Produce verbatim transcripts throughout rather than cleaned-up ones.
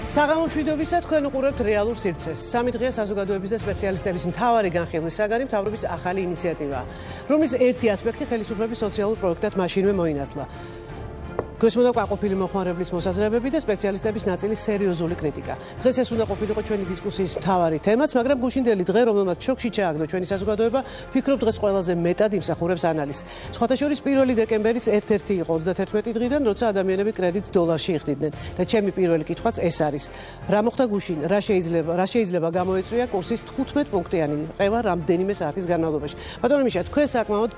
საღამოშვიდობისა თქვენ უყურებთ რეალურ სივრცეს. სამი დღეა საზოგადოების და სპეციალისტების მთავარი განხილვის საგანი მთავრობის ახალი ინიციატივაა, რომლის ერთი ასპექტი ხელისუფლების სოციალურ პროექტად მაშინვე მოინათლა. Გვესმოდა ყოფილი მოხმარებლის მოსაზრებები და სპეციალისტების ნაწილის სერიოზული კრიტიკა. დღეს ეს უნდა ყოფილიყო ჩვენი დისკუსიის მთავარი თემაც, მაგრამ გუშინდელი დღე, რომელმაც შოქში ჩააგდო ჩვენი საზოგადოება, ფიქრობ დღეს ყველაზე მეტად იმსახურებს ანალიზს. სხვათა შორის პირველი დეკემბერიც ერთ-ერთი იყო ოცდათერთმეტი დღიდან, როცა ადამიანები კრედიტს დოლარში იხდიდნენ. და ჩემი პირველი კითხვაც ეს არის. რა მოხდა გუშინ? რა შეიძლება, რა შეიძლება გამოეწვია კურსის თხუთმეტ პუნქტიანი ყევა რამდენიმე საათის განმავლობაში? ბატონო მიშა, თქვენ საკმაოდ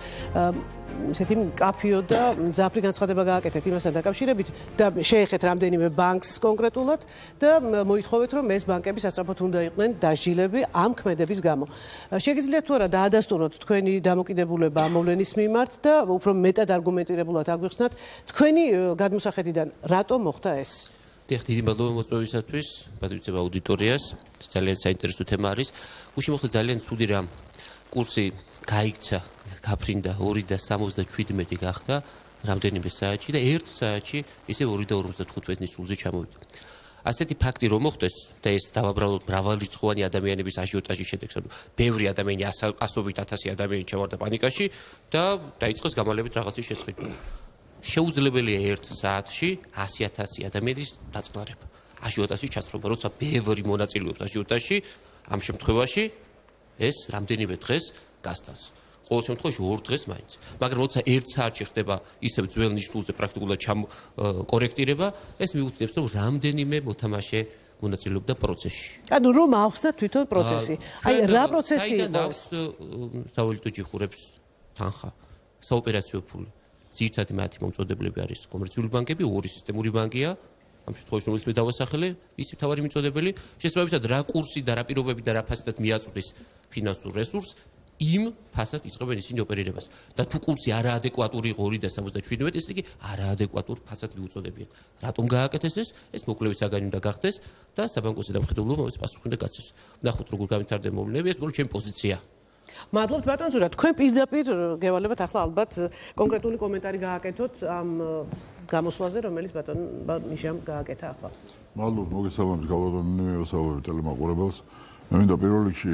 ესეთი კაფიო და მძაფრი განცხადება გააკეთეთ იმასთან დაკავშირებით და შეეხეთ რამდენიმე ბანკს კონკრეტულად და მოითხოვეთ რომ ეს ბანკები სასწრაფოდ უნდა იყვნენ დასჯილები ამ ქმედების გამო. შეგიძლიათ თუ არა დაადასტუროთ თქვენი დამოკიდებულება ამ მოვლენის მიმართ და უფრო მეტად არგუმენტირებულად აგვიხსნათ თქვენი გადმოსახედიდან რატომ მოხდა ეს? დიახ, დიდი მადლობა მოწვევისათვის, პატრიცია აუდიტორიას. ძალიან საინტერესო თემა არის. გუშინ მოხდა ძალიან ცუდი რამ. კურსი გაიქცა, გაფრინდა ორი და სამოცდაშვიდმეტი გახდა რამდენიმე საათში და ერთ საათში ისე ორი და ორმოცდათხუთმეტის სულზე ჩამოვიდა. ასეთი ფაქტი რომ მოხდეს და ეს დავაბრალოთ მრავალრიცხოვანი ადამიანების აჟიოტაჟის შედეგს, ანუ ბევრი ადამიანი ასობით ათასი ადამიანი ჩავარდა პანიკაში და დაიწყეს გამალებით რაღაცის შესყიდვა. შეუძლებელია ერთ საათში ასი ათასი ადამიანის დაწყნარება. აჟიოტაჟის ჩაცრობა, როცა ბევრი მონაწილეობს აჟიოტაჟში, ამ შემთხვევაში ეს რამდენიმე დღეს გასტანს. ყოველ შემთხვევაში ორ დღეს მაინც. მაგრამ როცა ერთ საათში ხდება ისევ ძველ ნიშნულზე პრაქტიკულად კორექტირება, ეს მიუთითებს, რომ რამდენიმე მოთამაშე მონაწილეობდა პროცესში. ანუ რომ ახსნათ თვითონ პროცესი. აი რა პროცესი იყო ეს? სავალუტო ჯიხურებს თანხა, საოპერაციო ფული. ძირითადი მათი მომწოდებლები არის კომერციული ბანკები, ორი სისტემური ბანკია. ამ შემთხვევაში რომელიც მე დავასახელე, ის თავარი მიწოდებელი, შესაბამისად რა კურსი და რა პირობები და რა ფასადად მიაწვდის ფინანსურ რესურსს, იმ ფასად იწყებენ ისინი ოპერირებას. და თუ კურსი არაადეკვატური იყო ორი და სამოცდაშვიდმეტი, ესე იგი არაადეკვატურ ფასად მიუწოდებიან. რატომ გააკეთეს ეს? ეს მოკლევის საგანი უნდა გახდეს და საბანკო ზედამხედველობა ეს პასუხი უნდა გაცეს. ნახოთ როგორ გამithარდება მოვლენები, ეს მხოლოდ ჩემი პოზიცია. მადლობთ ბატონ ზურა, თქვენ პირდაპირ გევალებათ ახლა ალბათ კონკრეტული კომენტარი გააკეთოთ ამ გამოსვლაზე, რომელიც ბატონ მიშამ გააკეთა ახლა. მადლობთ, მოგესალმებით გალავანი მესალმებით ტელემაყურებელს. მე მინდა პირველ რიგში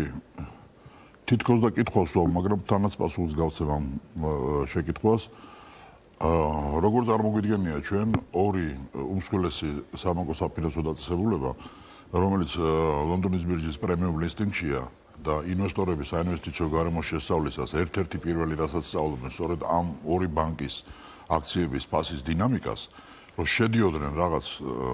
თითქოს და კითხვას ვსვამ, მაგრამ თანაც პასუხს გავცემ ამ შეკითხვას. როგორ წარმოგვიდგენია ჩვენ ორი უმსხვილესი საბანკო საფინანსო დაწესებულება, რომელიც ლონდონის ბირჟის პრემიუმ ლისტინგშია და ინვესტორების საინვესტიციო გარემოს შესწავლისას ერთ-ერთი პირველი რასაც სწავლობენ სწორედ ამ ორი ბანკის აქციების ფასის დინამიკას, რომ შედიოდნენ რაღაც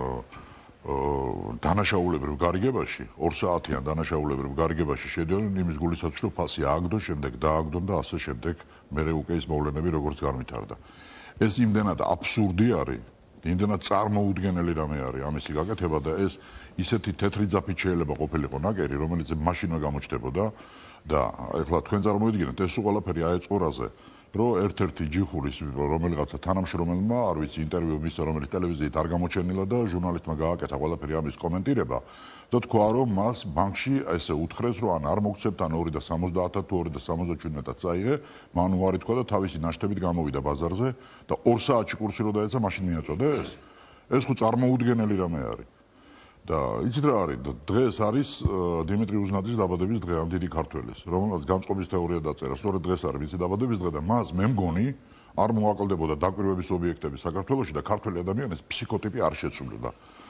დანაშაულებრივ გარიგებაში, ორ საათიან დანაშაულებრივ გარიგებაში შედიოდნენ იმის გულისათვის, რომ ფასი ააგდო, შემდეგ დააგდონ და ასე შემდეგ მერე უკვე ის მოვლენები როგორც განვითარდა. ეს იმდენად აბსურდი არის, იმდენად წარმოუდგენელი რამე არის ამისი გაკეთება და ეს ისეთი თეთრი ძაფით შეიძლება ყოფილიყო ნაკერი, რომელიც მაშინვე გამოჩნდებოდა და ეხლა თქვენ წარმოიდგინეთ, ეს ყველაფერი აეწყო რაზე, რომ ერთ-ერთი ჯიხურის რომელიღაცა თანამშრომელმა, არ ვიცი, ინტერვიუ მისცა, რომელიც ტელევიზიით არ გამოჩენილა და ჟურნალისტმა გააკეთა ყველაფერი ამის კომენტირება და თქვა, რომ მას ბანკში ესე უთხრეს, რომ ან არ მოგცემთ, ან ორი და სამოცდაათად თუ ორი და სამოცდაშვიდმეტად წაიღე, მან უარი თქვა და თავისი ნაშთებით გამოვიდა ბაზარზე და ორ საათში კურსი რო დაეცა, მაშინ მიაწოდეს. ეს ხო წარმოუდგენელი რამე არის. და იცით რა არის, დღეს არის დიმიტრი უზნაძის დაბადების დღე ამ დიდი ქართველის, რომელსაც განწყობის თეორია დაწერა, სწორედ დღეს არის მისი დაბადების დღე და მას მე მგონი არ მოაკლდებოდა დაკვირვების ობიექტები საქართველოში და ქართველი ადამიანის ფსიქოტიპი არ შეცვლილა.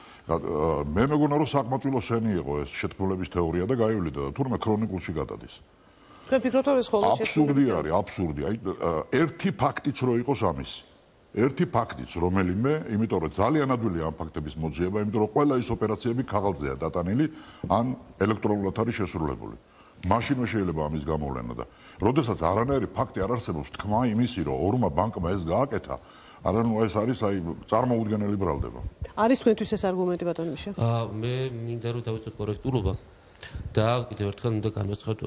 მე მეგონა რომ საკმაჭულო სენი იყო ეს შეთქმულების თეორია და გაივლიდა და თურმე ქრონიკულში გადადის. თქვენ ფიქრობთ რომ ეს ხოლმე აბსურდი არის, აბსურდი. აი ერთი ფაქტიც რო იყოს ამის. ერთი ფაქტიც, რომელიმე, იმიტომ რომ ძალიან ადვილია ამ ფაქტების მოძიება, იმიტომ რომ ყველა ის ოპერაციები ქაღალდზეა დატანილი, ან ელექტრონულად არის შესრულებული. მაშინვე შეიძლება ამის გამოვლენა და როდესაც არანაირი ფაქტი არ არსებობს, თქმა იმისი, რომ ორმა ბანკმა ეს გააკეთა, არანუ ეს არის აი წარმოუდგენელი ბრალდება. არის თქვენთვის ეს არგუმენტი ბატონო მიშა? აა მე მინდა რომ დავიწყოთ კორექტულობა და კიდევ ერთხელ მინდა განვაცხადო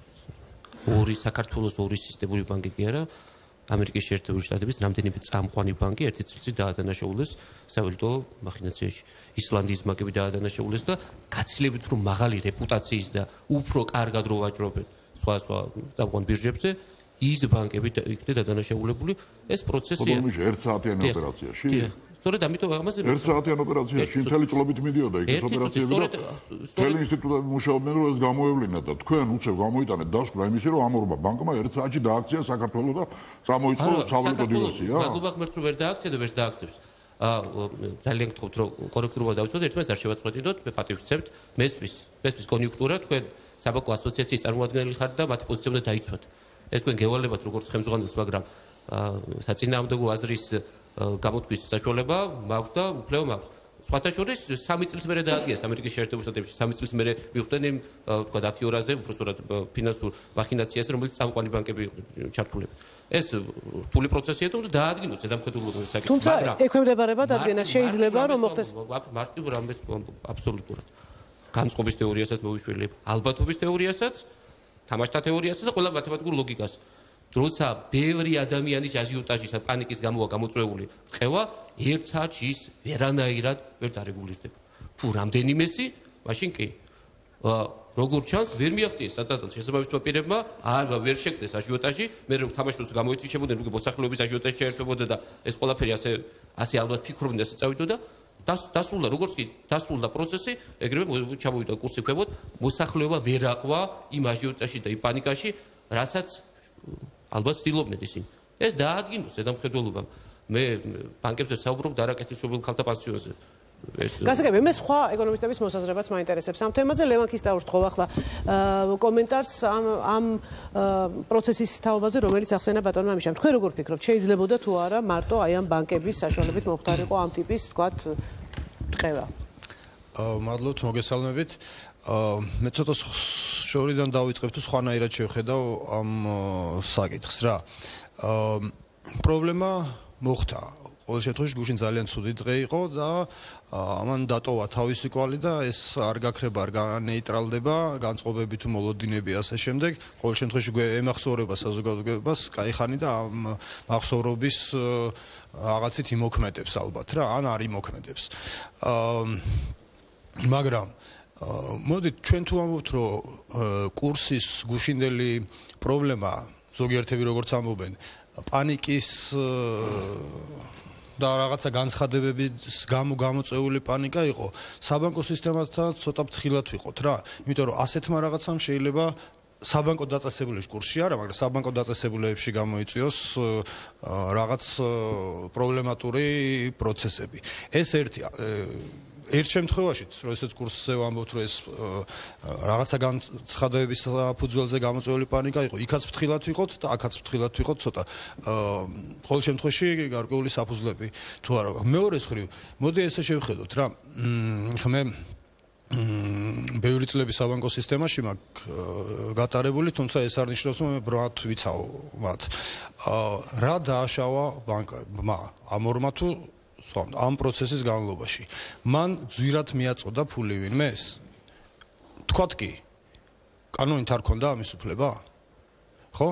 ორი საქართველოს ორი სისტემური ბანკი კი არა, ამერიკის შეერთებული შტატების რამდენიმე წამყვანი ბანკი ერთი წელიწად დაადანაშაულეს სავალუტო მახინაციაში. ისლანდიის ბანკები დაადანაშაულეს და გაცილებით რომ მაღალი რეპუტაციის და უფრო კარგად რო ვაჭრობენ სხვა სხვა წამყვან ბირჟებზე, ის ბანკები იქნება დადანაშაულებული, ეს პროცესია. ხოდომიში ერთ საათიანი ოპერაციაში. სწორედ ამიტომ ამაზე ერთ საათიან ოპერაციაში მთელი წლობით მიდიოდა იქ ოპერაციები და მთელი ინსტიტუტები მუშაობდნენ რომ ეს გამოევლინათ და თქვენ უცებ გამოიტანეთ დასკვნა იმისი რომ ამ ორმა ბანკმა ერთ საათში დააქცია საქართველოს და წამოიწყო სავალუტო დივერსია. მადლობა ღმერთს რომ ვერ დააქცია და ვერ დააქცევს. ძალიან გთხოვთ რომ კორექტულად დავიცვათ ერთმანეთს არ შევაწყვეტინოთ მე პატივს ვცემთ მესმის მესმის კონიუნქტურა თქვენ საბანკო ასოციაციის წარმომადგენელი ხართ და მათი პოზიცია უნდა დაიცვათ ეს თქვენ გევალებათ როგორც ხელმძღვანელს მაგრამ საწინააღმდეგო აზრის გამოთქმის საშუალება მაქვს და უფლება მაქვს სხვათა შორის სამი წლის მერე დაადგეს ამერიკის შეერთებულ შტატებში სამი წლის მერე მიხვდნენ იმ თქვა აფიორაზე უბრალოდ ფინანსურ მახინაციას რომელიც წამყვანი ბანკები ჩართულები ეს რთული პროცესია თუმცა დაადგინოს ზედამხედველობა საკითხი თუმცა ექვემდებარება დადგენას შეიძლება რომ მოხდეს მარტივ რამეს აბსოლუტურად განწყობის თეორიასაც მოვიშველებ ალბათობის თეორიასაც თამაშთა თეორიასაც და ყველა მათემატიკურ ლოგიკას როცა ბევრი ადამიანის აჟიოტაჟის პანიკის გამოა გამოწვეული ყევა ერთ საათში ის ვერანაირად ვერ დარეგულირდება თუ რამდენიმესი მაშინ კი როგორც ჩანს ვერ მიაღწიეს საწადოს შესაბამისმა პირებმა არ ვერ შექმნეს აჟიოტაჟი მე რომ თამაშს გამოეთიშებოდნენ უკვე მოსახლეობის აჟიოტაჟი შეერთებოდა და ეს ყველაფერი ასე ასე ალბათ ფიქრობდნენ ასე წავიდოდა დასრულდა როგორც კი დასრულდა პროცესი ეგრევე ჩამოვიდა კურსი ქვემოთ მოსახლეობა ვერ აყვა იმ აჟიოტაჟში და იმ პანიკაში რასაც ალბათ ცდილობდნენ ისინი ეს დაადგინოს ზედამხედველობამ მე ბანკებზე საუბრობ და არაკეთილშობილ ხალხთა პანსიონზე გასაგები მე სხვა ეკონომისტების მოსაზრებაც მაინტერესებს ამ თემაზე ლევან ქისტაურს თხოვ ახლა კომენტარს ამ ამ პროცესის თაობაზე რომელიც ახსენა ბატონმა მიშამ თქვენ როგორ ფიქრობთ შეიძლებოდა თუ არა მარტო აი ამ ბანკების საშუალებით მოხდარიყო ამ ტიპის თქვათ ყევა მადლობთ მოგესალმებით მე ცოტა შორიდან დავიწყებ თუ სხვანაირად შევხედავ ამ საკითხს რა პრობლემა მოხდა ყოველ შემთხვევაში გუშინ ძალიან ცუდი დღე იყო და ამან დატოვა თავისი კვალი და ეს არ გაქრება არ განეიტრალდება განწყობები თუ მოლოდინები ასე შემდეგ ყოველ შემთხვევაში ემახსოვრება საზოგადოებას კაიხანი და ამ მახსოვრობის რაღაცით იმოქმედებს ალბათ რა ან არ იმოქმედებს მაგრამ მოდით ჩვენ თუ ამბობთ რომ კურსის გუშინდელი პრობლემა ზოგიერთები როგორც ამბობენ პანიკის და რაღაცა განცხადებების გამო გამოწვეული პანიკა იყო საბანკო სისტემასთან ცოტა ფრთხილად ვიყოთ რა იმიტომ რომ ასეთმა რაღაცამ შეიძლება საბანკო დაწესებულების კურსში არა მაგრამ საბანკო დაწესებულებში გამოიწვიოს რაღაც პრობლემატური პროცესები ეს ერთია ერთ შემთხვევაშიც რომ ესეც კურსზე ვამბობთ რომ ეს რაღაცა განცხადებების საფუძველზე გამოწვეული პანიკა იყო იქაც ფრთხილად ვიყოთ და აქაც ფრთხილად ვიყოთ ცოტა ყოველ შემთხვევაში გარკვეული საფუძვლები თუ არა მეორე მხრივ მოდი ესე შევხედოთ რა მე ბევრი წლები საბანკო სისტემაში მაქვს გატარებული თუმცა ეს არ ნიშნავს რომ მე ბრალად ვიცავ მათ რა დააშავა ბანკმა ამ ორმა თუ ამ პროცესის განმავლობაში მან ძვირად მიაწოდა ფული ვინმეს თქვათ კი კანონით არ ქონდა ამის უფლება ხო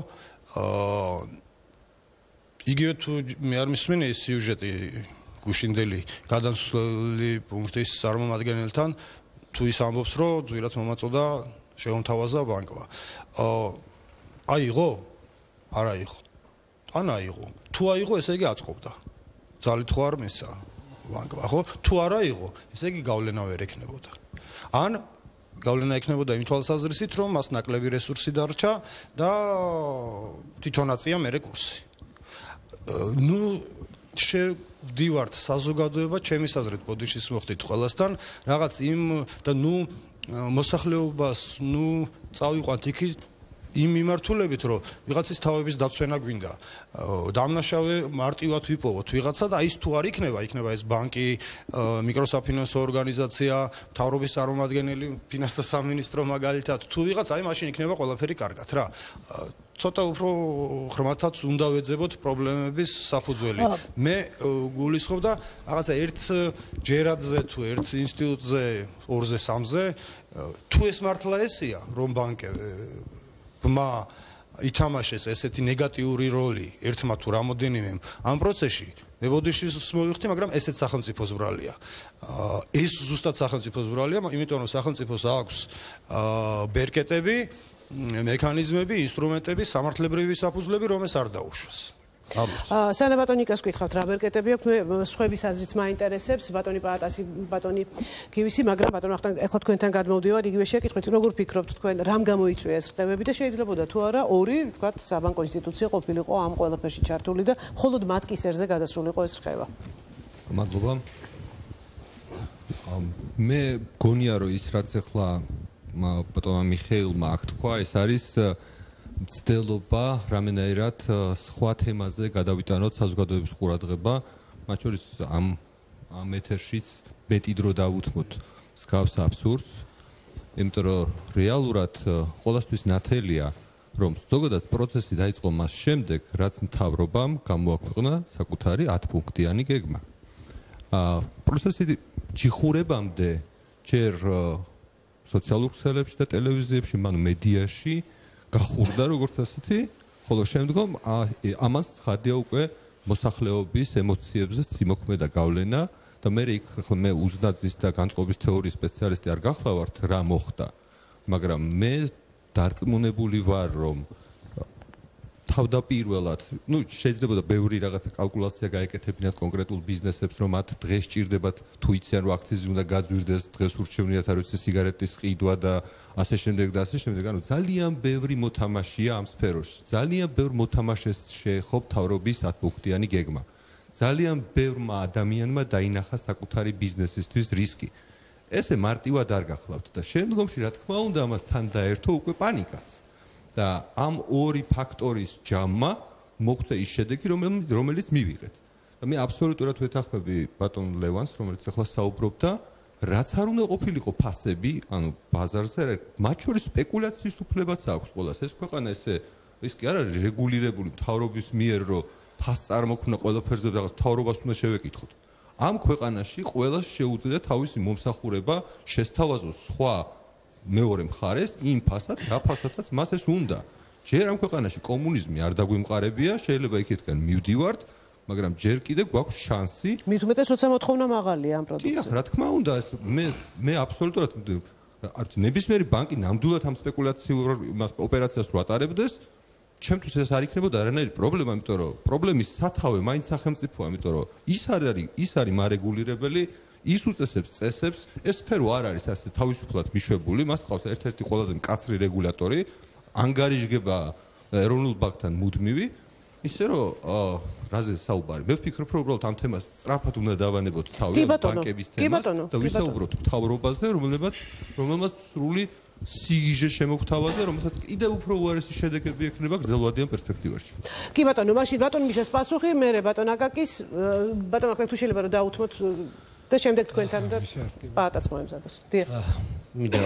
იგივე თუ მე არ მისმენი ეს სიუჟეტი გუშინდელი გადამსვლელი პუნქტის წარმომადგენელთან თუ ის ამბობს რომ ძვირად მომაწოდა შეუმთავაზა ბანკმა აიღო არ აიღო ან აიღო თუ აიღო ესე იგი აწყობდა ძალით ხო არ მისცა ბანკმა ხო თუ არ აიღო ესე იგი გავლენა ვერ ექნებოდა ან გავლენა ექნებოდა იმ თვალსაზრისით რომ მას ნაკლები რესურსი დარჩა და თვითონაცია მერე კურსი ნუ შევდივართ საზოგადოება ჩემის აზრით ბოდიშის მოხდით ყველასთან რაღაც იმ და ნუ მოსახლეობას ნუ წავიყვანთ იქით იმ მიმართულებით რომ ვიღაცის თავების დაცვენა გვინდა დამნაშავე მარტივად ვიპოვოთ ვიღაცა და ის თუ არ იქნება იქნება ეს ბანკი მიკროსაფინანსო ორგანიზაცია მთავრობის წარმომადგენელი ფინანსთა სამინისტრო მაგალითად თუ ვიღაც აი მაშინ იქნება ყველაფერი კარგად რა ცოტა უფრო ხრმათაც უნდა ვეძებოთ პრობლემების საფუძველი მე გულისხმობ და რაღაცა ერთ ჯერადზე თუ ერთ ინსტიტუტზე ორზე სამზე თუ ეს მართლა ესია რომ ბანკი მა ითამაშეს ესეთი ნეგატიური როლი ერთმა თუ რამოდენიმე ამ პროცესში მე ბოდიშის მოვიხდი მაგრამ ესეც სახელმწიფოს ბრალია ეს ზუსტად სახელმწიფოს ბრალია იმიტომ რომ სახელმწიფოს აქვს ბერკეტები მექანიზმები ინსტრუმენტები სამართლებრივი საფუძვლები რომ ეს არ დაუშვას სანამ ბატონი იკას გითხავთ რა მერკეტები აქვს, მე სხვების აზრიც მაინტერესებს, ბატონი პაატასი, ბატონი გივისი, მაგრამ ბატონო ახლა ეხლა თქვენთან გადმოვდივარ, იგივე შეკითხვით, როგორ ფიქრობთ თქვენ, რამ გამოიწვია ეს ხდებები და შეიძლებოდა თუ არა ორი, ვთქვათ, საბანკო ინსტიტუცია ყოფილიყო ამ ყველაფერში ჩართული და მხოლოდ მათ კისერზე გადასულიყო ეს ხდება. მადლობა. მე გონია რომ ის რაც ახლა ბატონმა მიხეილმა აქ თქვა, ეს არის ცდილობა რამენაირად სხვა თემაზე გადავიტანოთ საზოგადოების ყურადღება, მათ შორის ამ ამ ეთერშიც მეტი დრო დავუთმოთ მსგავს აბსურდს, იმიტომ რომ რეალურად ყოველთვის ნათელია, რომ ზოგადად პროცესი დაიწყო მას შემდეგ, რაც მთავრობამ გამოაქვეყნა საკუთარი ათპუნქტიანი გეგმა. პროცესი ჯიხურებამდე ჯერ სოციალურ ქსელებში და ტელევიზიებში, მან მედიაში გახურდა როგორც ასეთი, ხოლო შემდგომ ამას ცხადია უკვე მოსახლეობის ემოციებზე ციმოქმედა გავლენა და მე იქ მე უზნაძის და განწყობის თეორიის სპეციალისტი არ გახლავართ რა მოხდა, მაგრამ მე დარწმუნებული ვარ, რომ თავდაპირველად, ну, შეიძლება ბევრი რაღაცა კალკულაცია გაეკეთებინათ კონკრეტულ ბიზნესებს, რომ მათ დღეს ჭირდებათ თუ იციან რომ აქციზი უნდა გაძვირდეს, დღეს ურჩევნიათ არ ვიცი სიგარეტის ყიდვა და ასე შემდეგ და ასე შემდეგ. ანუ ძალიან ბევრი მოთამაშეა ამ სფეროში. ძალიან ბევრ მოთამაშეს შეეხო მთავრობის ათპუნქტიანი გეგმა. ძალიან ბევრმა ადამიანმა დაინახა საკუთარი ბიზნესისთვის რისკი. ესე მარტივად არ გახლავთ და შემდგომში რა თქმა უნდა ამასთან დაერთო უკვე პანიკაც. და ამ ორი ფაქტორის ჯამმა მოგვწე ის შედეგი, რომელიც მივიღეთ. და მე აბსოლუტურად ვეთანხმები ბატონ ლევანს, რომელიც ახლა საუბრობდა, რაც არ უნდა ყოფილიყო ფასები, ანუ ბაზარზე, მათ შორის სპეკულაციის უფლებაც აქვს ყველას. ეს ქვეყანა ესე ის კი არ არის რეგულირებული მთავრობის მიერ, რომ ფასს წარმოქმნა ყველაფერზე და მთავრობას უნდა შევეკითხოთ. ამ ქვეყანაში ყველას შეუძლია თავისი მომსახურება შესთავაზოს სხვა მეორე მხარეს იმ ფასად, რა ფასადაც მას ეს უნდა. ჯერ ამ ქვეყანაში კომუნიზმი არ დაგვიმყარებია, შეიძლება იქითკენ მივდივართ, მაგრამ ჯერ კიდე გვაქვს შანსი. მით უმეტეს, როცა მოთხოვნა მაღალია ამ პროდუქციას. კი, რა თქმა უნდა, ეს მე მე აბსოლუტურად ნებისმიერი ბანკი ნამდვილად ამ სპეკულაციურ ოპერაციას რო ატარებდეს, ჩემთვის ეს არ იქნებოდა არანაირი პრობლემა, იმიტომ რომ პრობლემის სათავე მაინც სახელმწიფოა, იმიტომ რომ ის არის ის არის მარეგულირებელი, ის უწესებს წესებს, ეს სფერო არ არის ასე თავისუფლად მიშვებული, მას ყავს ერთ-ერთი ყველაზე მკაცრი რეგულატორი, ანგარიშგება ეროვნულ ბანკთან მუდმივი, ისე რომ რაზე საუბარი. მე ვფიქრობ, რომ უბრალოდ ამ თემას სწრაფად უნდა დავანებოთ თავი ბანკების თემას და ვისაუბროთ მთავრობაზე, რომელმაც რომელმაც სრული სიგიჟე შემოგთავაზა, რომელსაც კიდევ უფრო უარესი შედეგები ექნება გრძელვადიან პერსპექტივაში. კი ბატონო, მაშინ ბატონ მიშას პასუხი, მე ბატონ აკაკის, ბატონ აკაკი თუ შეიძლება რომ დაუთმოთ და შემდეგ თქვენთან და პაატაც მოემზადოს. დიახ. მინდა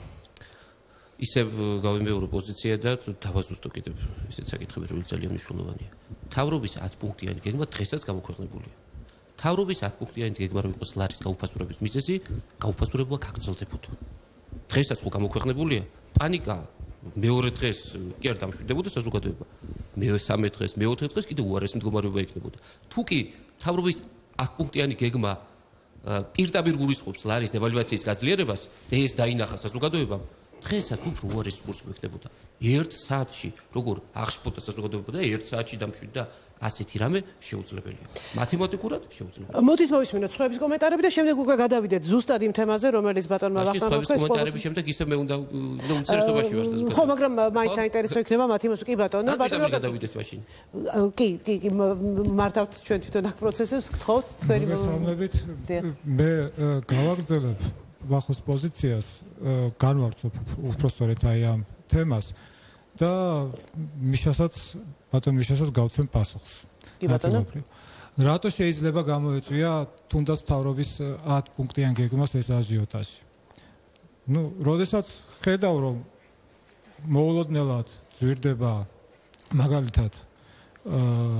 ისევ გავიმეორო პოზიცია და დავაზუსტო კიდევ ისეთ საკითხები, რომელიც ძალიან მნიშვნელოვანია. მთავრობის ათპუნქტიანი გეგმა დღესაც გამოქვეყნებულია. მთავრობის ათპუნქტიანი გეგმა რომ იყოს ლარის გაუფასურების მიზეზი, გაუფასურებლა გაგრძელდებოდა. დღესაც ხო გამოქვეყნებულია, პანიკა მეორე დღეს კი არ დამშვიდებოდა საზოგადოება. მესამე დღეს, მეოთხე დღეს კიდევ უარესი მდგომარეობა იქნებოდა. თუ კი მთავრობის ათპუნქტიანი გეგმა პირდაპირ გულისხმობს ლარის დევალვაციის გაძლიერებას და ეს დაინახა საზოგადოებამ, დღესაც უფრო უარესი კურსი გვექნებოდა. ერთ საათში, როგორ აღშფოთდა საზოგადოება და ერთ საათში დამშვიდდა, ასეთი რამე შეუძლებელია. მათემატიკურად შეუძლებელია. მოდით მოვისმინოთ სხვების კომენტარები და შემდეგ უკვე გადავიდეთ ზუსტად იმ თემაზე, რომელიც ბატონმა ვახტანგ ხეს კომენტარების შემდეგ ისე მე უნდა უცერესობაში ვარ საზოგადოება. ხო, მაგრამ მაინც საინტერესო იქნება მათი მოსკი ბატონო, ბატონო გადავიდეთ მაშინ. კი, კი, კი, მართავთ ჩვენ თვითონ აქ პროცესებს, გთხოვთ თქვენი მოგესალმებით. მე გავაგრძელებ ვახოს პოზიციას, განვარცხობ უпростоრეთ აი ამ თემას და მიშასაც ბატონ მიშასაც გავცემ პასუხს. კი ბატონო. რატო შეიძლება გამოეწვია თუნდაც მთავრობის ათპუნქტიან გეგმას ეს აჟიოტაჟი? ნუ, როდესაც ხედავ რომ მოულოდნელად ძვირდება მაგალითად აა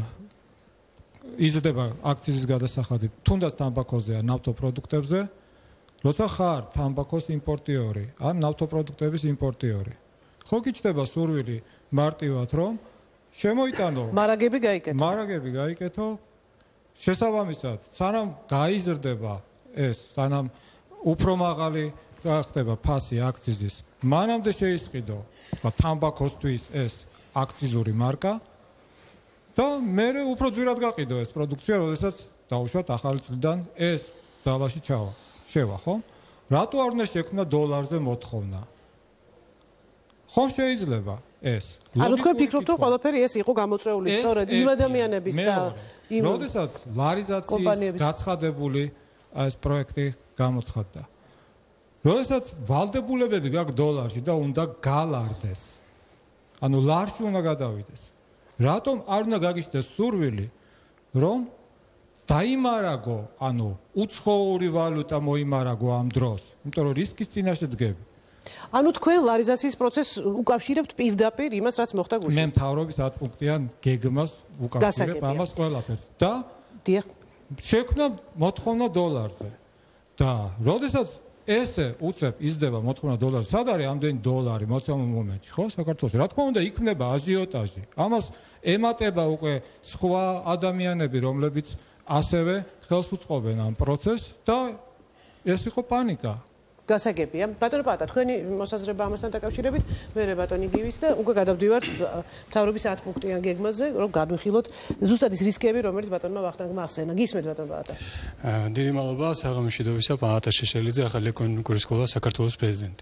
იზრდება აქციზის გადასახადი თუნდაც თამბაქოზე ან ნავთობპროდუქტებზე, როცა ხარ თამბაქოს იმპორტიორი ან ნავთობპროდუქტების იმპორტიორი. ხო გიჩნდება სურვილი მარტივად რომ შემოიტანო მარაგები გაიკეთო. მარაგები გაიკეთო. შესაბამისად, სანამ გაიზრდება ეს, სანამ უფრო მაღალი ხდება ფასი აქციზის, მანამდე შეისყიდო, თქვა თამბაქოსთვის ეს აქციზური მარკა და მე უფრო ძვირად გაყიდო ეს პროდუქცია, როდესაც დაუშვათ ახალი წლიდან ეს ძალაში ჩავა. შევა, ხო? რატო არ უნდა შექმნა დოლარზე მოთხოვნა? ხომ შეიძლება ეს? ანუ თქვენ ფიქრობთ, რომ ყველაფერი ეს იყო გამოწვეული სწორედ იმ ადამიანების და იმ როდესაც ლარიზაციის გაცხადებული ეს პროექტი გამოცხადდა. როდესაც ვალდებულებები გაქვს დოლარში და უნდა გალარდეს. ანუ ლარში უნდა გადავიდეს. რატომ არ უნდა გაგიჩნდეს სურვილი, რომ დაიმარაგო, ანუ უცხოური ვალუტა მოიმარაგო ამ დროს, იმიტომ რომ რისკის წინაშე დგები. ანუ თქვენ ლარიზაციის პროცესს უკავშირებთ პირდაპირ იმას, რაც მოხდა გუშინ. მე მთავრობის ათ პუნქტიან გეგმას უკავშირებ ამას ყველაფერს და დიახ, შექმნა მოთხოვნა დოლარზე. და როდესაც ესე უწევ იზრდება მოთხოვნა დოლარზე, სად არის ამდენი დოლარი მოცემულ მომენტში, ხო, საქართველოში? რა თქმა უნდა, იქნება აჟიოტაჟი. ამას ემატება უკვე სხვა ადამიანები, რომლებიც ასევე ხელს უწყობენ ამ პროცესს და ეს იყო პანიკა. გასაგებია. ბატონო პატა, თქვენი მოსაზრება ამასთან დაკავშირებით, მე ბატონი გივის და უკვე გადავდივართ მთავრობის ათ პუნქტიან გეგმაზე, რომ გადვიხილოთ ზუსტად ის რისკები, რომელიც ბატონმა ვახტანგმა ახსენა. გისმენთ ბატონ პატა. დიდი მადლობა, საღამოშიდოვისა პაატა შეშელიძე, ახალი ეკონომიკური სკოლა საქართველოს პრეზიდენტი.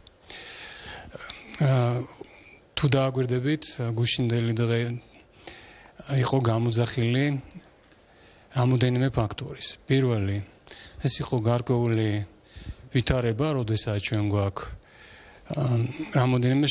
თუ დააგვირდებით, გუშინდელი დღე იყო გამოძახილი რამოდენიმე ფაქტორის. პირველი, ეს იყო გარკვეული ვითარება, როდესაც ჩვენ გვაქვს რამოდენიმე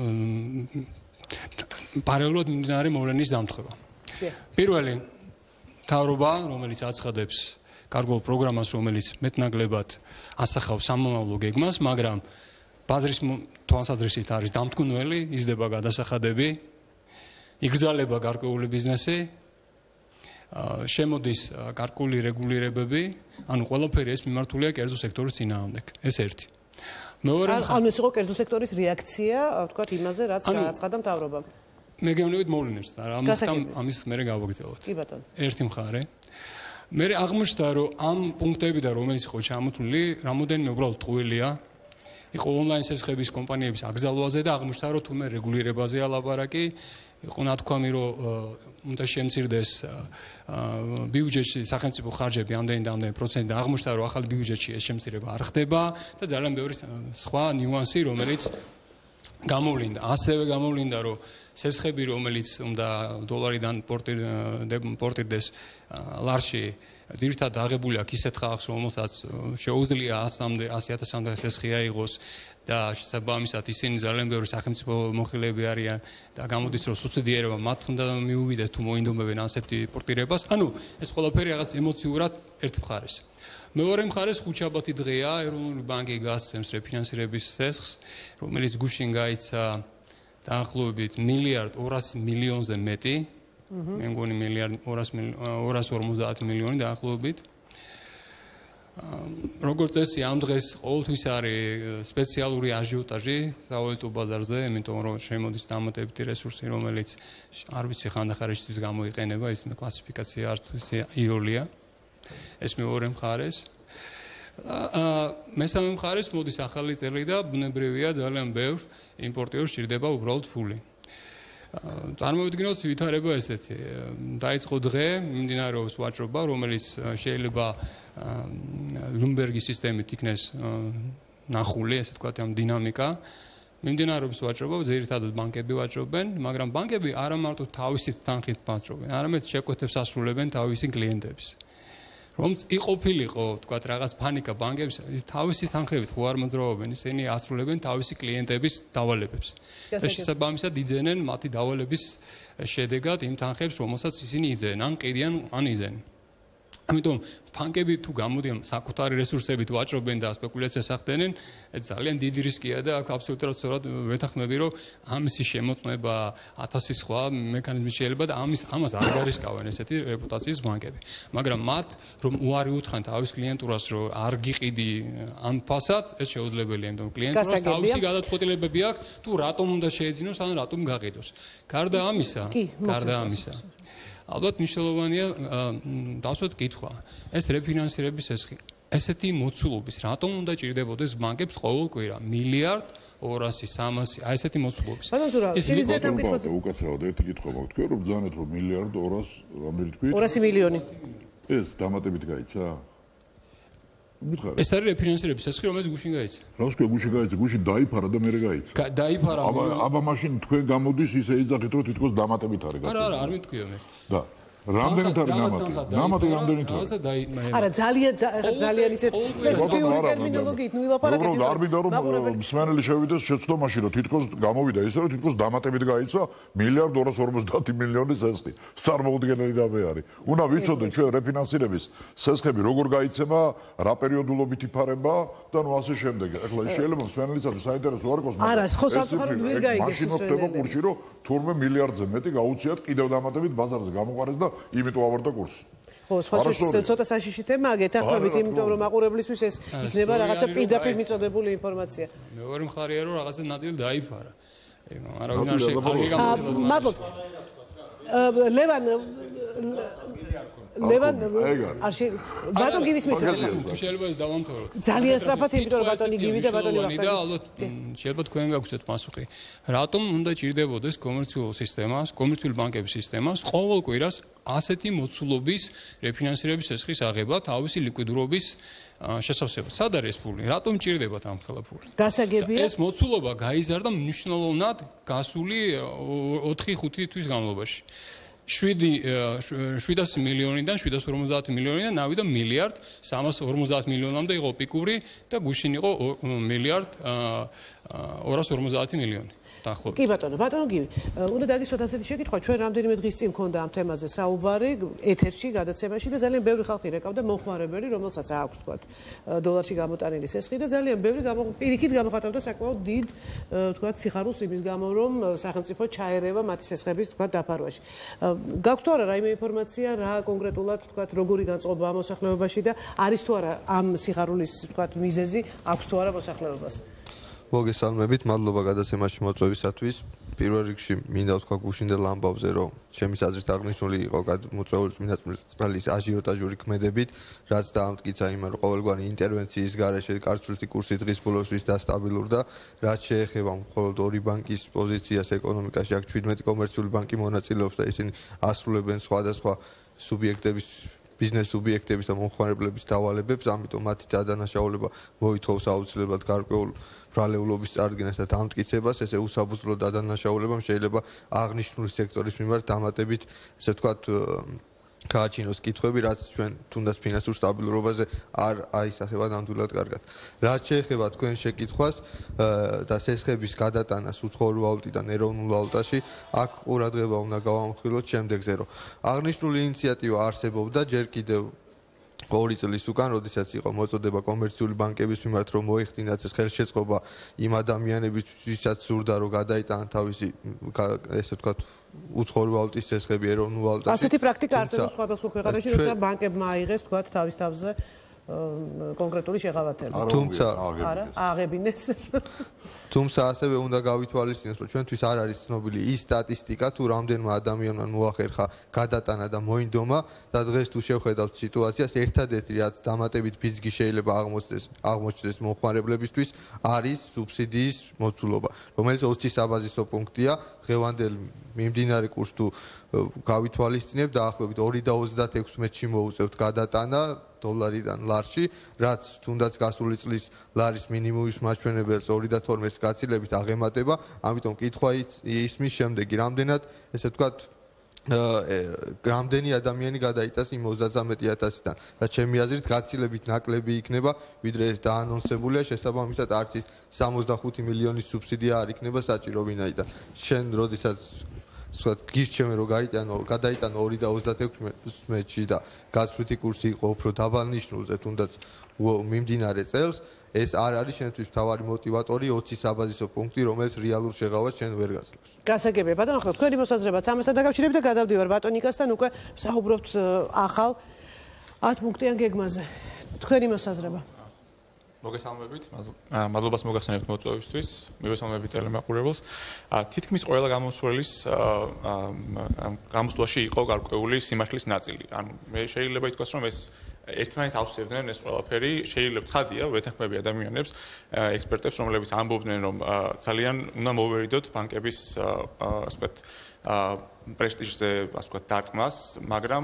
პარალელურად მიმდინარე მოვლენის დამტყობა. პირველი მთავრობა, რომელიც აცხადებს გარკვეულ პროგრამას, რომელიც მეტნაკლებად ასახავს სამომავლო გეგმას, მაგრამ ბაზრის თვალსაზრისით არის დამთქმელი, იზრდება გადასახადები, იგრძალება გარკვეული ბიზნესი, შემოდის გარკვეული რეგულირებები, ანუ ყველაფერი ეს მიმართულია კერძო სექტორის წინააღმდეგ. ეს ერთი. მეორე ანუ ეს იყო კერძო სექტორის რეაქცია, ვთქვათ, იმაზე, რაც გააცხადა მთავრობამ. მე გეუბნებით მოვლენებს და ამიტომ ამის მერე გავაგრძელოთ. კი ბატონო. ერთი მხარე. მე აღმოჩნდა, რომ ამ პუნქტებიდან, რომელიც იყო ჩამოთვლილი, რამოდენიმე უბრალოდ ტყუილია. იყო ონლაინ სესხების კომპანიების აკრძალვაზე და აღმოჩნდა, რომ თუმე რეგულირებაზეა ლაპარაკი. იყო ნათქვამი, რომ უნდა შემცირდეს ბიუჯეტში სახელმწიფო ხარჯები ამდენი და ამდენი პროცენტი და აღმოჩნდა, რომ ახალი ბიუჯეტში ეს შემცირება არ ხდება და ძალიან ბევრი სხვა ნიუანსი, რომელიც გამოვლინდა. ასევე გამოვლინდა, რომ სესხები, რომელიც უნდა დოლარიდან პორტირდეს ლარში, ძირითადად აღებული აქვს ისეთ ხალხს, რომელსაც შეუძლია ასამდე ასი ათასამდე სესხი აიღოს და შესაბამისად ისინი ძალიან ბევრი სახელმწიფო მოხელეები არიან და გამოდის, რომ სუბსიდირება მათ უნდა მიუვიდეს თუ მოინდომებენ ასეთი პორტირებას. ანუ ეს ყველაფერი რაღაც ემოციურად ერთ მხარეს. მეორე მხარეს ხუთშაბათი დღეა, ეროვნული ბანკი გასცემს რეფინანსირების სესხს, რომელიც გუშინ გაიცა დაახლოებით მილიარდ ორასი მილიონზე მეტი. მე მგონი მილიარდ ორასი ორმოცდაათი მილიონი დაახლოებით. როგორც წესი, ამ დღეს ყოველთვის არის სპეციალური აჟიოტაჟი სავალუტო ბაზარზე, იმიტომ რომ შემოდის დამატებითი რესურსი, რომელიც არ ვიცი ხანდახარისთვის გამოიყენება, ის კლასიფიკაცია არც იოლია. ეს მეორე მხარეს. მესამე მხარეს მოდის ახალი წელი და ბუნებრივია ძალიან ბევრ იმპორტიორს სჭირდება უბრალოდ ფული. წარმოვიდგინოთ ვითარება ესეთი. დაიწყო დღე, მიმდინარეობს ვაჭრობა, რომელიც შეიძლება ლუმბერგის სისტემით იქნეს ნახული, ესე ვთქვათ, ამ დინამიკა. მიმდინარეობს ვაჭრობა, ძირითადად ბანკები ვაჭრობენ, მაგრამ ბანკები არა მარტო თავისი თანხით ვაჭრობენ, არამედ შეკვეთებს ასრულებენ თავისი კლიენტებს. რომელიც იყოფილიყო, ვთქვათ, რაღაც პანიკა ბანკებს, თავისი თანხებით ხო არ მოძრაობენ, ისინი ასრულებენ თავისი კლიენტების დავალებებს. და შესაბამისად იძენენ მათი დავალების შედეგად იმ თანხებს, რომელსაც ისინი იძენენ, ან ყიდიან, ან იძენენ. ამიტომ ბანკები თუ გამოდიან საკუთარი რესურსებით ვაჭრობენ და სპეკულაციას ახდენენ, ეს ძალიან დიდი რისკია და აქ აბსოლუტურად სწორად ვეთანხმები, რომ ამისი შემოწმება ათასი სხვა მექანიზმი შეიძლება და ამის ამას არ გარისკავენ ესეთი რეპუტაციის ბანკები. მაგრამ მათ რომ უარი უთხრან თავის კლიენტურას, რომ არ გიყიდი ამ ფასად, ეს შეუძლებელია, იმიტომ კლიენტურას თავისი გადაწყვეტილებები აქვს, თუ რატომ უნდა შეეძინოს, ან რატომ გაყიდოს. გარდა ამისა, გარდა ამისა ალბათ მნიშვნელოვანია დავსვათ კითხვა. ეს რეფინანსირების სესხი ესეთი მოცულობის რატომ უნდა ჭირდებოდეს ბანკებს ყოველ კვირა მილიარდ ორასი სამასი აი ესეთი მოცულობის. უკაცრავად ერთი კითხვა მაქვს თქვენ რომ ბრძანეთ რომ მილიარდ ორას რამდენი თქვით? ორასი მილიონი. ეს დამატებით გაიცა? ეს არის რეფინანსირების შესახებ რომელიც გუშინ გაიცა. რას ქვია გუშინ გაიცა? გუშინ დაიფარა და მერე გაიცა. დაიფარა. აბა აბა მაშინ თქვენ გამოდის ისე იძახით რომ თითქოს დამატებით არის გაიცა. არა არა არ მიტყვია მე. და რამდენით არის ნამატი? ნამატი რამდენით არის? არა ძალიან ძალიან ისე სპეციფიკური ტერმინოლოგიით ნუ ვილაპარაკეთ. უბრალოდ არ მინდა რომ მსმენელი შევიდეს შეცდომაში რომ თითქოს გამოვიდა ისე რომ თითქოს დამატებით გაიცა მილიარდ ორას ორმოცდაათი მილიონი სესხი. წარმოუდგენელი რამე არის. უნდა ვიცოდეთ ჩვენ რეფინანსირების სესხები როგორ გაიცემა, რა პერიოდულობით იფარება და ნუ ასე შემდეგ. ეხლა შეიძლება მსმენელისათვის საინტერესო არ იყოს, მაგრამ არა, ხო სამწუხაროდ ვერ გაიგებს მაშინ ხდება კურსი რომ თურმე მილიარდზე მეტი გაუციათ კიდევ დამატებით ბაზარზე გამოყარეს და იმიტომ ავარდა კურსი. ხო, სხვა ცოტა საშიში თემაა გეთანხმებით, იმიტომ რომ მაყურებლისთვის ეს იქნება რაღაცა პირდაპირ მიწოდებული ინფორმაცია. მეორე მხარეა რომ რაღაცა ნაწილი დაიფარა. არავინ არ შეგვიძლია. მადლობთ. ლევან ლევან არში ბატონ გივის მიცემთ. შეიძლება ეს დავამთავროთ. ძალიან სწრაფად, იმიტომ რომ ბატონი გივი და ბატონი ვახტანგი. და ალბათ შეიძლება თქვენ გაგვცეთ პასუხი. რატომ უნდა ჭირდებოდეს კომერციულ სისტემას, კომერციული ბანკების სისტემას ყოველ კვირას ასეთი მოცულობის რეფინანსირების შესახის აღება თავისი ლიკვიდურობის შესავსებად. სად არის ეს ფული? რატომ ჭირდებათ ამ ხელა ფული? გასაგებია. ეს მოცულობა გაიზარდა მნიშვნელოვნად გასული ოთხი ხუთი თვის განმავლობაში. შვიდი შვიდასი მილიონიდან შვიდასი ორმოცდაათი მილიონიდან ნავიდა მილიარდ სამას ორმოცდაათ მილიონამდე იყო პიკური და გუშინ იყო მილიარდ ორას ორმოცდაათი მილიონი. კი ბატონო, ბატონო გივი. უნდა დაგისვათ ასეთი შეკითხვა, ჩვენ რამდენიმე დღის წინ მქონდა ამ თემაზე საუბარი ეთერში, გადაცემაში და ძალიან ბევრი ხალხი რეკავდა მომხმარებელი, რომელსაც აქვს თქვათ დოლარში გამოტანილი სესხი და ძალიან ბევრი პირიქით გამოხატავდა საკმაოდ დიდ თქვათ სიხარულს იმის გამო, რომ სახელმწიფო ჩაერევა მათი სესხების თქვათ დაფარვაში. გაქვთ თუ არა რაიმე ინფორმაცია, რა კონკრეტულად თქვათ როგორი განწყობა ამ მოსახლეობაში და არის თუ არა ამ სიხარულის თქვათ მიზეზი აქვს თუ არა მოსახლეობას? მოგესალმებით, მადლობა გადაცემაში მოწვევისათვის. პირველ რიგში მინდა ვთქვა გუშინდელ ამბავზე, რომ ჩემის აზრით აღნიშნული იყო მოწვეული წმენდის აჟიოტაჟური ქმედებით, რაც დაამტკიცა იმან, რომ ყოველგვარი ინტერვენციის გარეშე ქართული კურსი დღის ბოლოსთვის დასტაბილურდა, რაც შეეხება მხოლოდ ორი ბანკის პოზიციას ეკონომიკაში, აქ შვიდმეტი კომერციული ბანკი მონაწილეობს და ისინი ასრულებენ სხვადასხვა სუბიექტების ბიზნეს სუბიექტების და მომხმარებლების დავალებებს, ამიტომ მათი დადანაშაულება მოითხოვს აუცილებლად გარკვეულ ბრალეულობის წარდგენას და დამტკიცებას, ესე უსაფუძვლო დადანაშაულებამ შეიძლება აღნიშნული სექტორის მიმართ დამატებით, ესე ვთქვათ, გააჩინოს კითხვები, რაც ჩვენ თუნდაც ფინანსურ სტაბილურობაზე არ აისახება ნამდვილად კარგად. რაც შეეხება თქვენ შეკითხვას და სესხების გადატანას უცხოური ვალუტიდან ეროვნულ ვალუტაში, აქ ყურადღება უნდა გავამხვილოთ შემდეგზე, რომ აღნიშნული ინიციატივა არსებობდა ჯერ კიდევ ორი წლის უკან, როდესაც იყო მოწოდება კომერციული ბანკების მიმართ, რომ მოეხდინათ ეს ხელშეწყობა იმ ადამიანებისთვის, ვისაც სურდა, რომ გადაიტანონ თავისი ესე ვთქვათ უცხოური ვალუტის სესხები ეროვნულ ვალუტაში. ასეთი პრაქტიკა არსებობს სხვადასხვა ქვეყანაში, როცა ბანკებმა აიღეს თქვათ თავის თავზე კონკრეტული შეღავათება. თუმცა არა, აღებინეს. თუმცა ასევე უნდა გავითვალისწინოთ, რომ ჩვენთვის არ არის ცნობილი ის სტატისტიკა, თუ რამდენმა ადამიანმა მოახერხა გადატანა და მოინდომა და დღეს თუ შევხედავთ სიტუაციას, ერთადერთი რაც დამატებით ფიზიკი შეიძლება აღმოჩნდეს, აღმოჩნდეს მომხმარებლებისთვის, არის სუბსიდიის მოცულობა, რომელიც ოცი საბაზისო პუნქტია, დღევანდელ მიმდინარე კურსს თუ გავითვალისწინებთ, დაახლოებით ორი და ოცდაექვსი მეტრში მოუწევთ გადატანა დოლარიდან ლარში, რაც თუნდაც გასული წლის ლარის მინიმუმის მაჩვენებელს ორი და თორმეტს გაცილებით აღემატება, ამიტომ კითხვა ისმის შემდეგი, რამდენად, ესე ვთქვათ, რამდენი ადამიანი გადაიტანს იმ ოცდათვრამეტი ათასიდან და ჩემი აზრით გაცილებით ნაკლები იქნება, ვიდრე ეს დაანონსებულია, შესაბამისად არც ის სამოცდახუთი მილიონის სუბსიდია არ იქნება საჭირო ვინაიდან. შენ როდესაც ვთქვათ, გირჩევენ რომ გაიტანო, გადაიტანო ორი და ოცდაექვსი მეტრში და გაცვლითი კურსი იყო უფრო დაბალნიშნულზე, თუნდაც მიმდინარე წელს, ეს არ არის შენთვის მთავარი მოტივატორი ოცი საბაზისო პუნქტი, რომელიც რეალურ შეღავას შენ ვერ გაძლევს. გასაგებია, ბატონო, ხო, თქვენი მოსაზრებაც ამასთან დაკავშირებით და გადავდივარ ბატონიკასთან, უკვე საუბრობთ ახალ ათ პუნქტიან გეგმაზე. თქვენი მოსაზრება. მოგესალმებით, მადლობას მოგახსენებთ მოწვევისთვის, მივესალმებით ტელემაყურებელს. თითქმის ყველა გამოსვლის გამოსვლაში იყო გარკვეული სიმართლის ნაწილი. ანუ მე შეიძლება ითქვას, რომ ეს ერთმანეთს ავსებდნენ ეს ყველაფერი, შეიძლება ცხადია, ვეთანხმები ადამიანებს, ექსპერტებს, რომლებიც ამბობდნენ, რომ ძალიან უნდა მოვერიდოთ ბანკების ასე ვთქვათ პრესტიჟზე, ასე ვთქვათ, დარტყმას, მაგრამ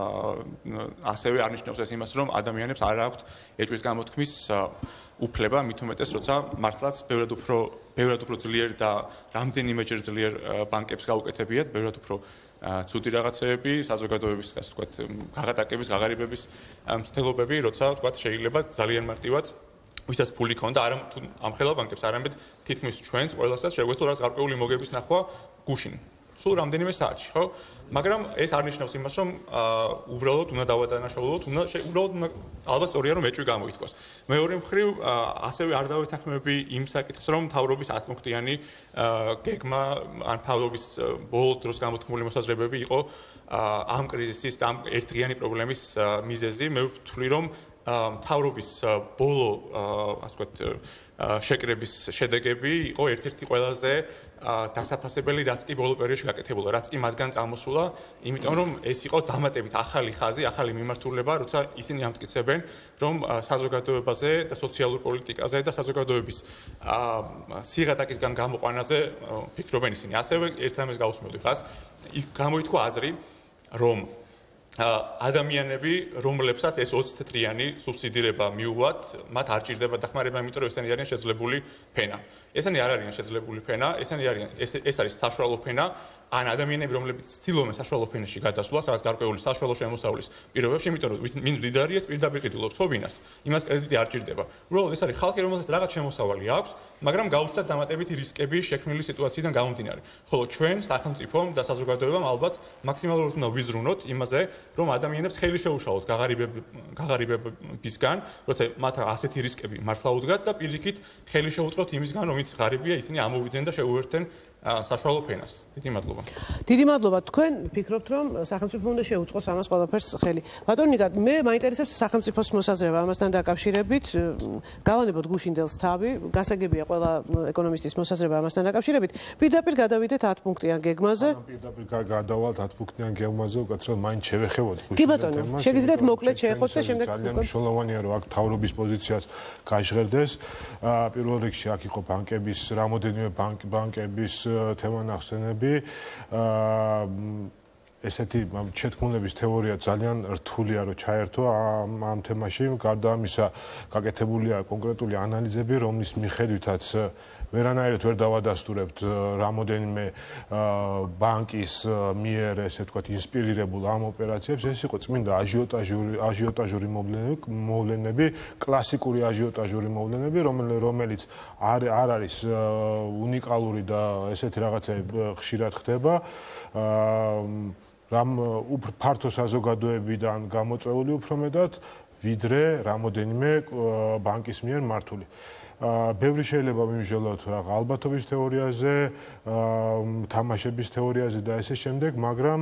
ასევე არნიშნავს ეს იმას, რომ ადამიანებს არ აქვთ ეჭვის გამოთქმის უფლება, მით უმეტეს, როცა მართლაც ბევრად უფრო ბევრად უფრო ძლიერ და რამდენიმეჯერ ძლიერ ბანკებს გაუკეთებიათ, ბევრად უფრო ცუდი რაღაცეები, საზოგადოების, ასე ვთქვათ, გაღატაკების, გაღარიბების მცდელობები, როცა ვთქვათ, შეიძლება ძალიან მარტივად ვისაც ფული ქონდა, არა ამ ხელა ბანკებს, არამედ თითქმის ჩვენს ყველასაც შეგვეცდო რაღაც გარკვეული მოგების ნახვა გუშინ. სულ რამდენიმე საათში, ხო? მაგრამ ეს არ ნიშნავს იმას, რომ უბრალოდ უნდა დავადანაშაულოთ, უნდა უბრალოდ უნდა ალბათ სწორია რომ ეჭვი გამოითქვას. მეორე მხრივ, ასევე არ დავეთანხმები იმ საკითხს, რომ მთავრობის ათ პუნქტიანი გეგმა ან მთავრობის ბოლო დროს გამოთქმული მოსაზრებები იყო ამ კრიზისის და ამ ერთდღიანი პრობლემის მიზეზი. მე ვთვლი, რომ მთავრობის ბოლო, ასე ვთქვათ, შეკრების შედეგები იყო ერთ-ერთი ყველაზე დასაფასებელი, რაც კი ბოლო პერიოდში გაკეთებულა, რაც კი მათგან წამოსულა, იმიტომ რომ ეს იყო დამატებით ახალი ხაზი, ახალი მიმართულება, როცა ისინი ამტკიცებენ, რომ საზოგადოებაზე და სოციალურ პოლიტიკაზე და საზოგადოების სიღატაკისგან გამოყვანაზე ფიქრობენ ისინი. ასევე ერთ რამეს გავუსმევდი ხას, გამოითქვა აზრი, რომ ადამიანები, რომლებსაც ეს ოცი თეთრიანი სუბსიდირება მიუვათ, მათ არ ჭირდება დახმარება, იმიტომ რომ ესენი არიან შეძლებული ფენა. ესენი არ არიან შეძლებული ფენა, ესენი არიან ეს ეს არის საშუალო ფენა, ან ადამიანები, რომლებიც ცდილობენ საშუალო ფენაში გადასვლას, რაღაც გარკვეული საშუალო შემოსავლის პირობებში, იმიტომ რომ ვინც მდიდარი ეს პირდაპირ ყიდულობს ხობინას, იმას კრედიტი არ ჭირდება. უბრალოდ ეს არის ხალხი, რომელსაც რაღაც შემოსავალი აქვს, მაგრამ გაუჩნდათ დამატებითი რისკები შექმნილი სიტუაციიდან გამომდინარე. ხოლო ჩვენ სახელმწიფომ და საზოგადოებამ ალბათ მაქსიმალურად უნდა ვიზრუნოთ იმაზე, რომ ადამიანებს ხელი შეუშალოთ გაღარიბებისგან, როცა მათ ასეთი რისკები მართლა უდგათ და პირიქით ხელი შეუწყოთ იმისგან, რომ ვინც ღარიბია, ისინი ამოვიდნენ და შეუერთდნენ საშუალო ფენას. დიდი მადლობა. დიდი მადლობა. თქვენ ფიქრობთ, რომ სახელმწიფო უნდა შეუწყოს ამას ყველაფერს ხელი. ბატონო ნიკა, მე მაინტერესებს სახელმწიფოს მოსაზრება ამასთან დაკავშირებით. გავანებოთ გუშინდელს თავი, გასაგებია ყველა ეკონომისტის მოსაზრება ამასთან დაკავშირებით. პირდაპირ გადავიდეთ ათ პუნქტიან გეგმაზე. პირდაპირ გადავალთ ათ პუნქტიან გეგმაზე, უკაცრავად მაინც შევეხებოთ გუშინდელ თემას. კი ბატონო, შეგიძლიათ მოკლედ შეეხოთ და შემდეგ ძალიან მნიშვნელოვანია, რომ აქ თავრობის პოზიციას გაჟღერდეს. პირველ რიგში აქ იყო ბანკების, რამოდენიმე ბანკების თემა ნახსენები. ესეთი შეთქმულების თეორია ძალიან რთულია რომ ჩაერთო ამ ამ თემაში. გარდა ამისა, გაკეთებულია კონკრეტული ანალიზები, რომლის მიხედვითაც ვერანაირად ვერ დავადასტურებთ რამოდენიმე ბანკის მიერ, ესე ვთქვათ, ინსპირირებულ ამ ოპერაციებს. ეს იყო წმინდა აჟიოტაჟური აჟიოტაჟური მოვლენები, კლასიკური აჟიოტაჟური მოვლენები, რომელიც არ არ არის უნიკალური და ესეთი რაღაცები ხშირად ხდება. რამ უფრო ფართო საზოგადოებიდან გამოწვეული უფრო მეტად, ვიდრე რამოდენიმე ბანკის მიერ მართული. ბევრი შეიძლება ვიმსჯელოთ რაღაც ალბათობის თეორიაზე, თამაშების თეორიაზე და ესე შემდეგ, მაგრამ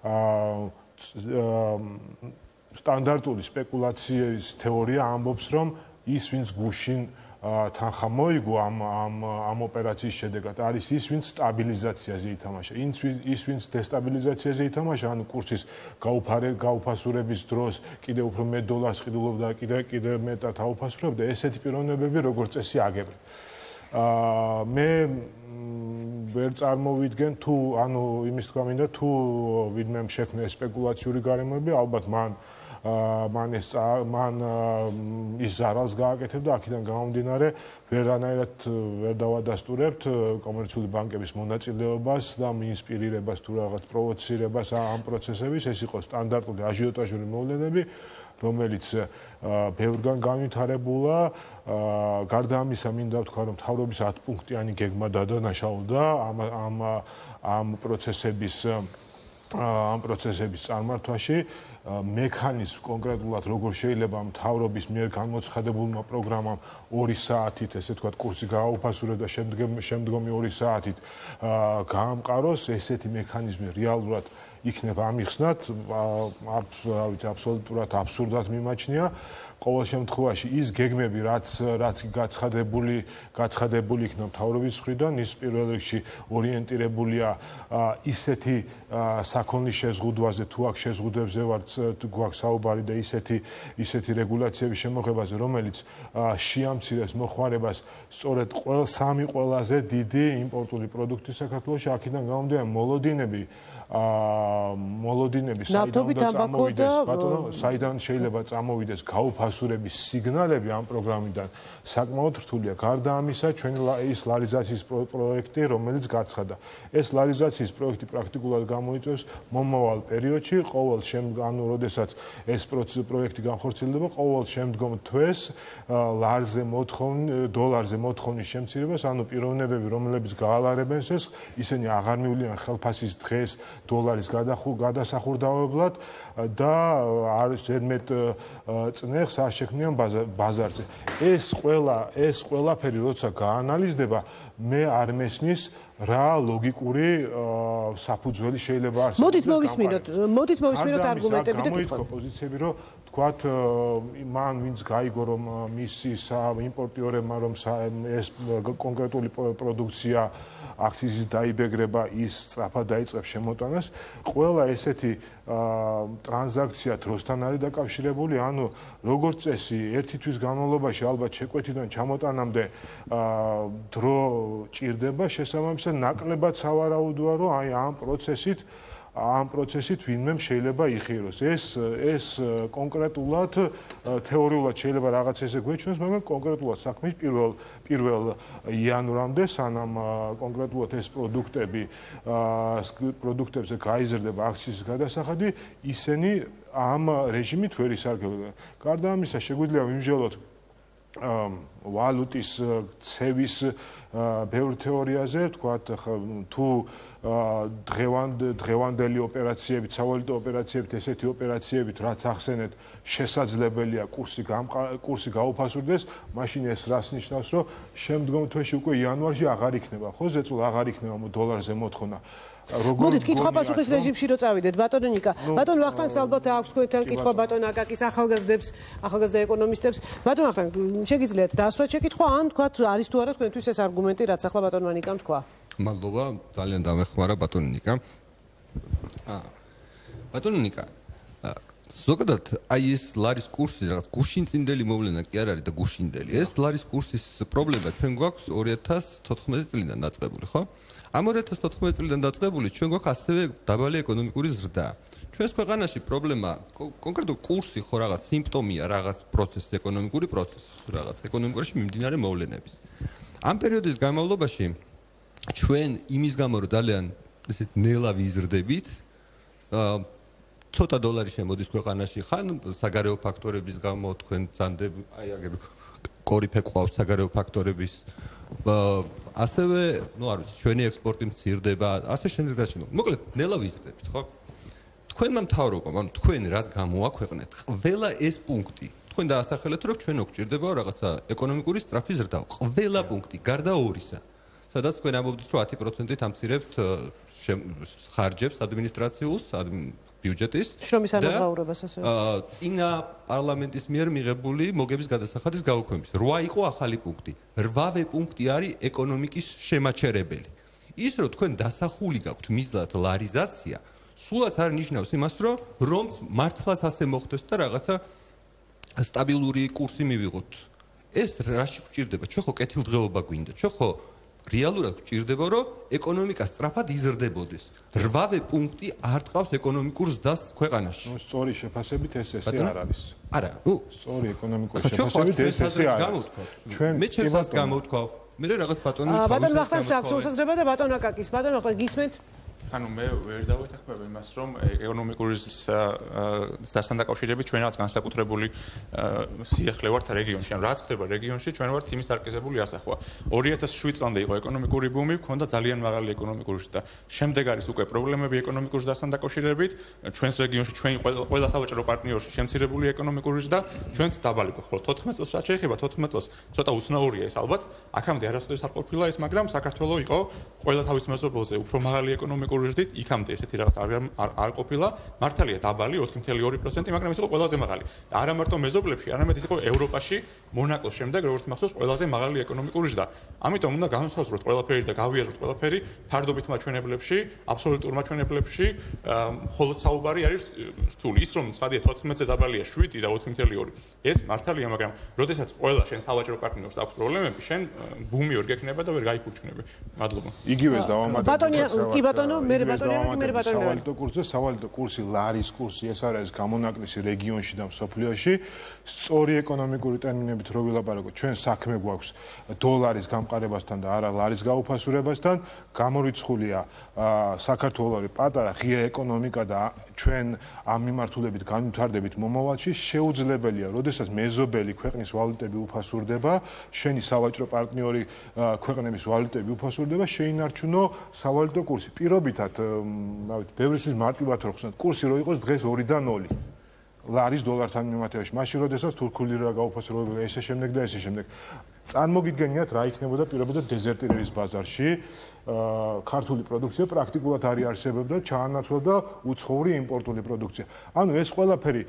სტანდარტული სპეკულაციის თეორია ამბობს, რომ ის ვინც გუშინ თანხა მოიგო ამ ამ ამ ოპერაციის შედეგად, არის ის ვინც სტაბილიზაციაზე ითამაშა, ის ვინც დესტაბილიზაციაზე ითამაშა, ანუ კურსის გაუფასურების დროს კიდევ უფრო მეტ დოლარს ყიდულობდა, კიდე კიდე მეტად აუფასურებდა, ესეთი პიროვნებები როგორც წესი აგებენ. აა მე ვერ წარმოვიდგენ თუ ანუ იმის თქვა მინდა თუ ვინმე შექმნა სპეკულაციური გარემოები, ალბათ მან მან ეს მან ის ზარალს გააკეთებდა, აქედან გამომდინარე ვერანაირად ვერ დავადასტურებთ კომერციული ბანკების მონაწილეობას და ინსპირირებას თუ რაღაც პროვოცირებას ამ პროცესების. ეს იყო სტანდარტული აჟიოტაჟური მოვლენები, რომელიც ბევრგან განვითარებულა. გარდა ამისა, მინდა ვთქვა, რომ მთავრობის ათ პუნქტიანი გეგმა დადანაშაულდა ამ ამ ამ პროცესების ამ პროცესების წარმართვაში. მექანიზმ კონკრეტულად როგორ შეიძლება მთავრობის მიერ გამოცხადებულმა პროგრამამ ორი საათით, ესე ვთქვათ, კურსი გააუფასურა და შემდგომი ორი საათით გაამყაროს, ესეთი მექანიზმი რეალურად იქნება ამიხსნათ, აბსოლუტურად აბსურდად მიმაჩნია. ყოველ შემთხვევაში ის გეგმები, რაც რაც გაცხადებული, გაცხადებული იქნა მთავრობის მხრიდან, ის პირველ რიგში ორიენტირებულია ისეთი საქონლის შეზღუდვაზე, თუ აქ შეზღუდვებზე ვართ, გვაქვს საუბარი და ისეთი ისეთი რეგულაციების შემოღებაზე, რომელიც შეამცირებს მოხმარებას სწორედ ყველ სამი ყველაზე დიდი იმპორტული პროდუქტი საქართველოში, აქედან გამომდინარე მოლოდინები აა მოლოდინები საიდან უნდა წამოვიდეს ბატონო, საიდან შეიძლება წამოვიდეს გაუფასურების სიგნალები ამ პროგრამიდან საკმაოდ რთულია. გარდა ამისა, ჩვენი ის ლარიზაციის პროექტი, რომელიც გაცხადა. ეს ლარიზაციის პროექტი პრაქტიკულად გამოიწვევს მომავალ პერიოდში, ყოველ შემდგომ, ანუ როდესაც ეს პროექტი განხორციელდება, ყოველ შემდგომ თვეს ლარზე მოთხოვნის, დოლარზე მოთხოვნის შემცირებას, ანუ პიროვნებები, რომლებიც გაალარებენ ეს, ისინი აღარ მივლიან ხელფასის დღეს დოლარის გადასახურდავებლად და არ ზედმეტ წნეხს არ შექმნიან ბაზარზე. ეს ყველა ეს ყველაფერი როცა გაანალიზდება, მე არ მესმის რა ლოგიკური საფუძველი შეიძლება არსებობს. მოდით მოვისმინოთ, მოდით მოვისმინოთ არგუმენტები და კითხვა. პოზიციები რომ თქვათ მან ვინც გაიგო რომ მისი იმპორტიორებმა რომ ეს კონკრეტული პროდუქცია აქციზის დაიბეგრება ის სწრაფად დაიწყებს შემოტანას, ყველა ესეთი ტრანზაქცია დროსთან არის დაკავშირებული, ანუ როგორც წესი, ერთი თვის განმავლობაში ალბათ შეკვეთიდან ჩამოტანამდე დრო ჭირდება, შესაბამისად ნაკლებად სავარაუდოა, რომ აი ამ პროცესით ამ პროცესით ვინმე შეიძლება იხიაროს. ეს ეს კონკრეტულად თეორიულად შეიძლება რაღაც ესე გვეჩვენოს, მაგრამ კონკრეტულად საქმის პირველ პირველ იანვრამდე, სანამ კონკრეტულად ეს პროდუქტები პროდუქტებზე გაიზრდება აქციის გადასახადი, ისინი ამ რეჟიმით ვერ ისარგებლობენ. გარდა ამისა, შეგვიძლია ვიმსჯელოთ ვალუტის ცევის ბევრ თეორიაზე, თქვათ თუ დღევანდ დღევანდელი ოპერაციებით, სავალუტო ოპერაციებით, ესეთი ოპერაციებით, რაც ახსენეთ, შესაძლებელია კურსი კურსი გაუფასურდეს, მაშინ ეს რას ნიშნავს, რომ შემდგომ თვეში უკვე იანვარში აღარ იქნება, ხო, ზეწოლა აღარ იქნება დოლარზე მოთხოვნა. მოდით კითხვა-პასუხის რეჟიმში რო წავიდეთ, ბატონო ნიკა. ბატონ ვახტანგს ალბათ აქვს თქვენთან კითხვა ბატონ აკაკის ახალგაზრდებს, ახალგაზრდა ეკონომისტებს. ბატონ ვახტანგ, შეგიძლიათ დაასვათ შეკითხვა, ან თქვათ არის თუ არა თქვენთვის ეს არგუმენტი, რაც ახლა ბატონმა ნიკამ თქვა. მადლობა, ძალიან დამეხმარა ბატონო ნიკა. აა ბატონო ნიკა, ზოგადად აი ეს ლარის კურსის რაღაც გუშინწინდელი მოვლენა კი არ არის და გუშინდელი. ეს ლარის კურსის პრობლემა ჩვენ გვაქვს ორი ათას თოთხმეტი წლიდან დაწყებული, ხო? ამ ორი ათას თოთხმეტი წლიდან დაწყებული ჩვენ გვაქვს ასევე დაბალი ეკონომიკური ზრდა. ჩვენს ქვეყანაში პრობლემა კონკრეტულ კურსი ხო რაღაც სიმპტომია, რაღაც პროცესი, ეკონომიკური პროცესი, რაღაც ეკონომიკაში მიმდინარე მოვლენების. ამ პერიოდის განმავლობაში ჩვენ იმის გამო რომ ძალიან ესეთ ნელა ვიზრდებით, აა ცოტა დოლარი შემოდის ქვეყანაში, ხან საგარეო ფაქტორების გამო თქვენ ძანდებ, აი აგერ კორიფე ყავს საგარეო ფაქტორების ასევე, ну, არ ვიცი, ჩვენი ექსპორტი მცირდება, ასე შემდეგ და შემდეგ. მოკლედ, ნელა ვიზრდებით, ხო? თქვენმა მთავრობამ, ანუ თქვენ რაც გამოაქვეყნეთ, ყველა ეს პუნქტი, თქვენ დაასახელეთ, რომ ჩვენ გვჭირდება რაღაცა ეკონომიკური სწრაფი ზრდა. ყველა პუნქტი, გარდა ორისა, სადაც თქვენ ამბობთ, რომ ათი პროცენტით ამცირებთ ხარჯებს ადმინისტრაციულს, ბიუჯეტის შრომის ანაზღაურებას ასე. აა წინა პარლამენტის მიერ მიღებული მოგების გადასახადის გაუქმების. რვა იყო ახალი პუნქტი. რვავე პუნქტი არის ეკონომიკის შემაჩერებელი. ის რომ თქვენ დასახული გაქვთ მიზნად ლარიზაცია, სულაც არ ნიშნავს იმას, რომ რომ მართლაც ასე მოხდეს და რაღაცა სტაბილური კურსი მივიღოთ. ეს რაში გვჭირდება? ჩვენ ხო კეთილდღეობა გვინდა. ჩვენ ხო რეალურად გვჭირდება, რომ ეკონომიკა სწრაფად იზრდებოდეს. რვავე პუნქტი არ ტყავს ეკონომიკურ ზრდას ქვეყანაში. ნუ სწორი შეფასებით ეს ესე არ არის. არა, ნუ სწორი ეკონომიკური შეფასებით ეს ესე არ არის. ჩვენ მე ჩემს გამოვთქვავ. მე რაღაც ბატონი ბატონ ვახტანგს აქვს უსაზრება და ბატონ აკაკის. ბატონ ვახტანგ გისმენთ? ანუ მე ვერ დავეთანხმებ იმას, რომ ეკონომიკური დასთან დაკავშირებით ჩვენ რაც განსაკუთრებული სიახლე ვართ რეგიონში. ანუ რაც ხდება რეგიონში, ჩვენ ვართ იმის არკეზებული ასახვა. ორი ათას შვიდ წლამდე იყო ეკონომიკური ბუმი, ჰქონდა ძალიან მაღალი ეკონომიკური ზრდა. შემდეგ არის უკვე პრობლემები ეკონომიკური ზრდასთან დაკავშირებით. ჩვენს რეგიონში ჩვენი ყველა სავაჭრო პარტნიორში შემცირებული ეკონომიკური ზრდა, ჩვენც დაბალი გვაქვს. ხოლო თოთხმეტ წელს რაც შეეხება თოთხმეტ წელს, ცოტა უცნაურია ეს ალბათ. აქამდე არასოდეს არ ყოფილა ეს, მაგრამ საქართველოს იყო ყველა თავის მეზობელზე უფრო მაღალი ეკონომიკური ზრდით იქამდე ესეთი რაღაც არ არ ყოფილა, მართალია დაბალი ოთხი კoma ორი პროცენტი, მაგრამ ის იყო ყველაზე მაღალი. და არა მარტო მეზობლებში, არამედ ის იყო ევროპაში მონაკოს შემდეგ, როგორც მახსოვს, ყველაზე მაღალი ეკონომიკური ზრდა. ამიტომ უნდა განსაზღვროთ ყველაფერი და გავიაზროთ ყველაფერი ფარდობით მაჩვენებლებში, აბსოლუტურ მაჩვენებლებში, მხოლოდ საუბარი არის რთული. ის რომ ცხადია თოთხმეტზე დაბალია შვიდი და ოთხი კoma ორი. ეს მართალია, მაგრამ როდესაც ყველა შენ სავაჭრო პარტნიორს აქვს პრობლემები, შენ ბუმი ვერ გექნება და ვერ გაიფურჩნები. მადლობა. იგივეს დავამატებ. ბატონია, კი ბატონო, მე ბატონია, მე ბატონია. სავალუტო კურსზე, სავალუტო კურსი, ლარის კურსი, ეს არის გამონაკლისი რეგიონში და მსოფლიოში. სწორი ეკონომიკური ტერმინებით რო ვილაპარაკოთ, ჩვენ საქმე გვაქვს დოლარის გამყარებასთან და არა ლარის გაუფასურებასთან. გამორიცხულია საქართველოს პატარა ღია ეკონომიკა და ჩვენ ამ მიმართულებით განვითარდებით მომავალში შეუძლებელია, როდესაც მეზობელი ქვეყნის ვალუტები უფასურდება, შენი სავაჭრო პარტნიორი ქვეყნების ვალუტები უფასურდება, შეინარჩუნო სავალუტო კურსი. პირობითად, რავით, ბევრისთვის მარტივად რო ხსნათ, კურსი რო იყოს დღეს ორი და ნული. ლარის დოლართან მიმართებაში, მაშინ როდესაც თურქული ლირა გაუფასურებელია, ესე შემდეგ და ესე შემდეგ. წარმოგიდგენიათ რა იქნებოდა პირობითად დეზერტირების ბაზარში, ქართული პროდუქცია პრაქტიკულად არ იარსებებდა, ჩაანაცვლა უცხოური იმპორტული პროდუქცია. ანუ ეს ყველაფერი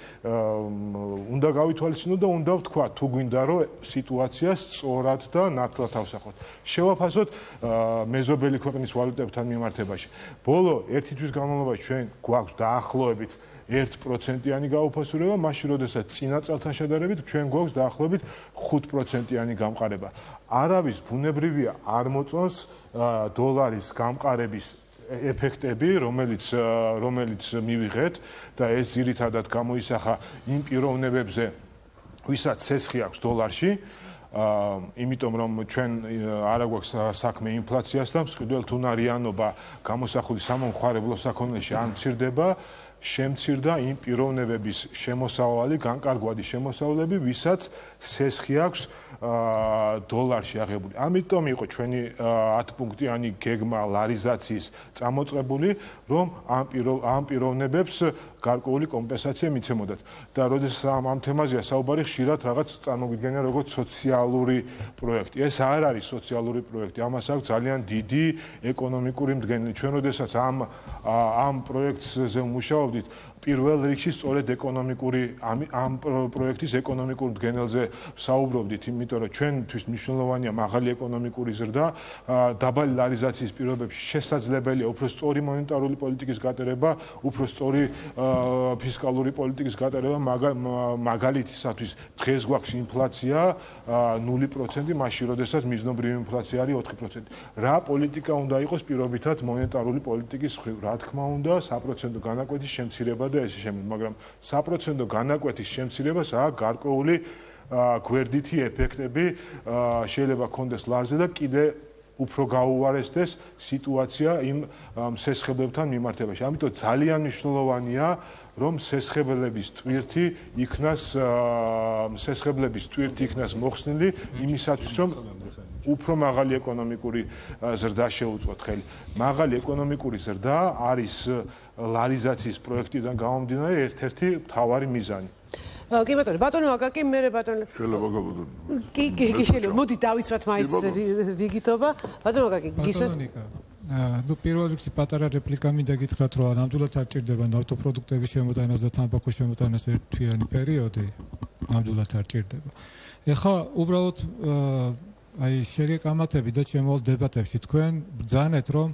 უნდა გავითვალისწინოთ და უნდა ვთქვა, თუ გვინდა რომ სიტუაციას სწორად და ნათლად ავსახოთ. შევაფასოთ მეზობელი ქვეყნის ვალუტებთან მიმართებაში. ბოლო ერთი თვის განმავლობაში ჩვენ გვაქვს დაახლოებით ერთ პროცენტიანი გაუფასურება, მაშინ როდესაც წინა წელთან შედარებით ჩვენ გვაქვს დაახლოებით ხუთ პროცენტიანი გამყარება. არავის ბუნებრივია არ მოწონს დოლარის გამყარების ეფექტები, რომელიც რომელიც მივიღეთ და ეს ძირითადად გამოისახა იმ პიროვნებებზე, ვისაც ცეცხლი აქვს დოლარში. იმიტომ რომ ჩვენ არა გვაქვს საქმე ინფლაციასთან, მსყიდველთუნარიანობა გამოსახული სამომხმარებლო საქონელში არ მცირდება. შემცირდა იმ პიროვნებების შემოსავალი, განკარგვადი შემოსავლები, ვისაც სესხი აქვს დოლარში აღებული. ამიტომ იყო ჩვენი ათ პუნქტიანი გეგმა ლარიზაციის წამოწყებული, რომ ამ ამ პიროვნებებს გარკვეული კომპენსაცია მიცემოდათ. და როდესაც ამ ამ თემაზეა საუბარი, ხშირად რაღაც წარმოგვიდგენია როგორც სოციალური პროექტი. ეს არ არის სოციალური პროექტი, ამას აქვს ძალიან დიდი ეკონომიკური მდგენელი. ჩვენ როდესაც ამ ამ პროექტზე ვმუშაობდით, პირველ რიგში სწორედ ეკონომიკური ამ ამ პროექტის ეკონომიკურ მდგენელზე საუბრობდით, იმიტომ რომ ჩვენთვის მნიშვნელოვანია მაღალი ეკონომიკური ზრდა, დაბალი ლარიზაციის პირობებში შესაძლებელია უფრო სწორი მონეტარული პოლიტიკის გატარება, უფრო სწორი ფისკალური პოლიტიკის გატარება, მაგალითისათვის დღეს გვაქვს ინფლაცია ნული პროცენტი, მაშინ როდესაც მიზნობრივი ინფლაცია არის ოთხი პროცენტი. რა პოლიტიკა უნდა იყოს პირობითად მონეტარული პოლიტიკის მხრივ? რა თქმა უნდა, საპროცენტო განაკვეთის შემცირება და ესე შემდეგ, მაგრამ საპროცენტო განაკვეთის შემცირებას აქვს გარკვეული გვერდითი ეფექტები შეიძლება კონდეს ლარზე და კიდე უფრო გაუარესდეს სიტუაცია იმ სესხებლებთან მიმართებაში. ამიტომ ძალიან მნიშვნელოვანია, რომ სესხებლების ტვირთი იქნას სესხებლების ტვირთი იქნას მოხსნილი იმისათვის, რომ უფრო მაღალი ეკონომიკური ზრდა შეუწყოთ ხელი. მაღალი ეკონომიკური ზრდა არის ლარიზაციის პროექტიდან გამომდინარე ერთ-ერთი მთავარი მიზანი. კი ბატონო, ბატონო აკაკი, მე ბატონო. შეიძლება გაბუდო. კი, კი, კი შეიძლება. მოდი დავიცვათ მაინც რიგითობა. ბატონო აკაკი, გისმენთ? ну პირველ რიგში პატარა რეპლიკა მინდა გითხრათ, რომ ნამდვილად არ ჭირდება ნავთობპროდუქტების შემოტანას და თამბაქოს შემოტანას ერთთვიანი პერიოდი. ნამდვილად არ ჭირდება. ეხლა უბრალოდ აი შეგეკამათები და ჩემოვალ დებატებში თქვენ ბრძანეთ, რომ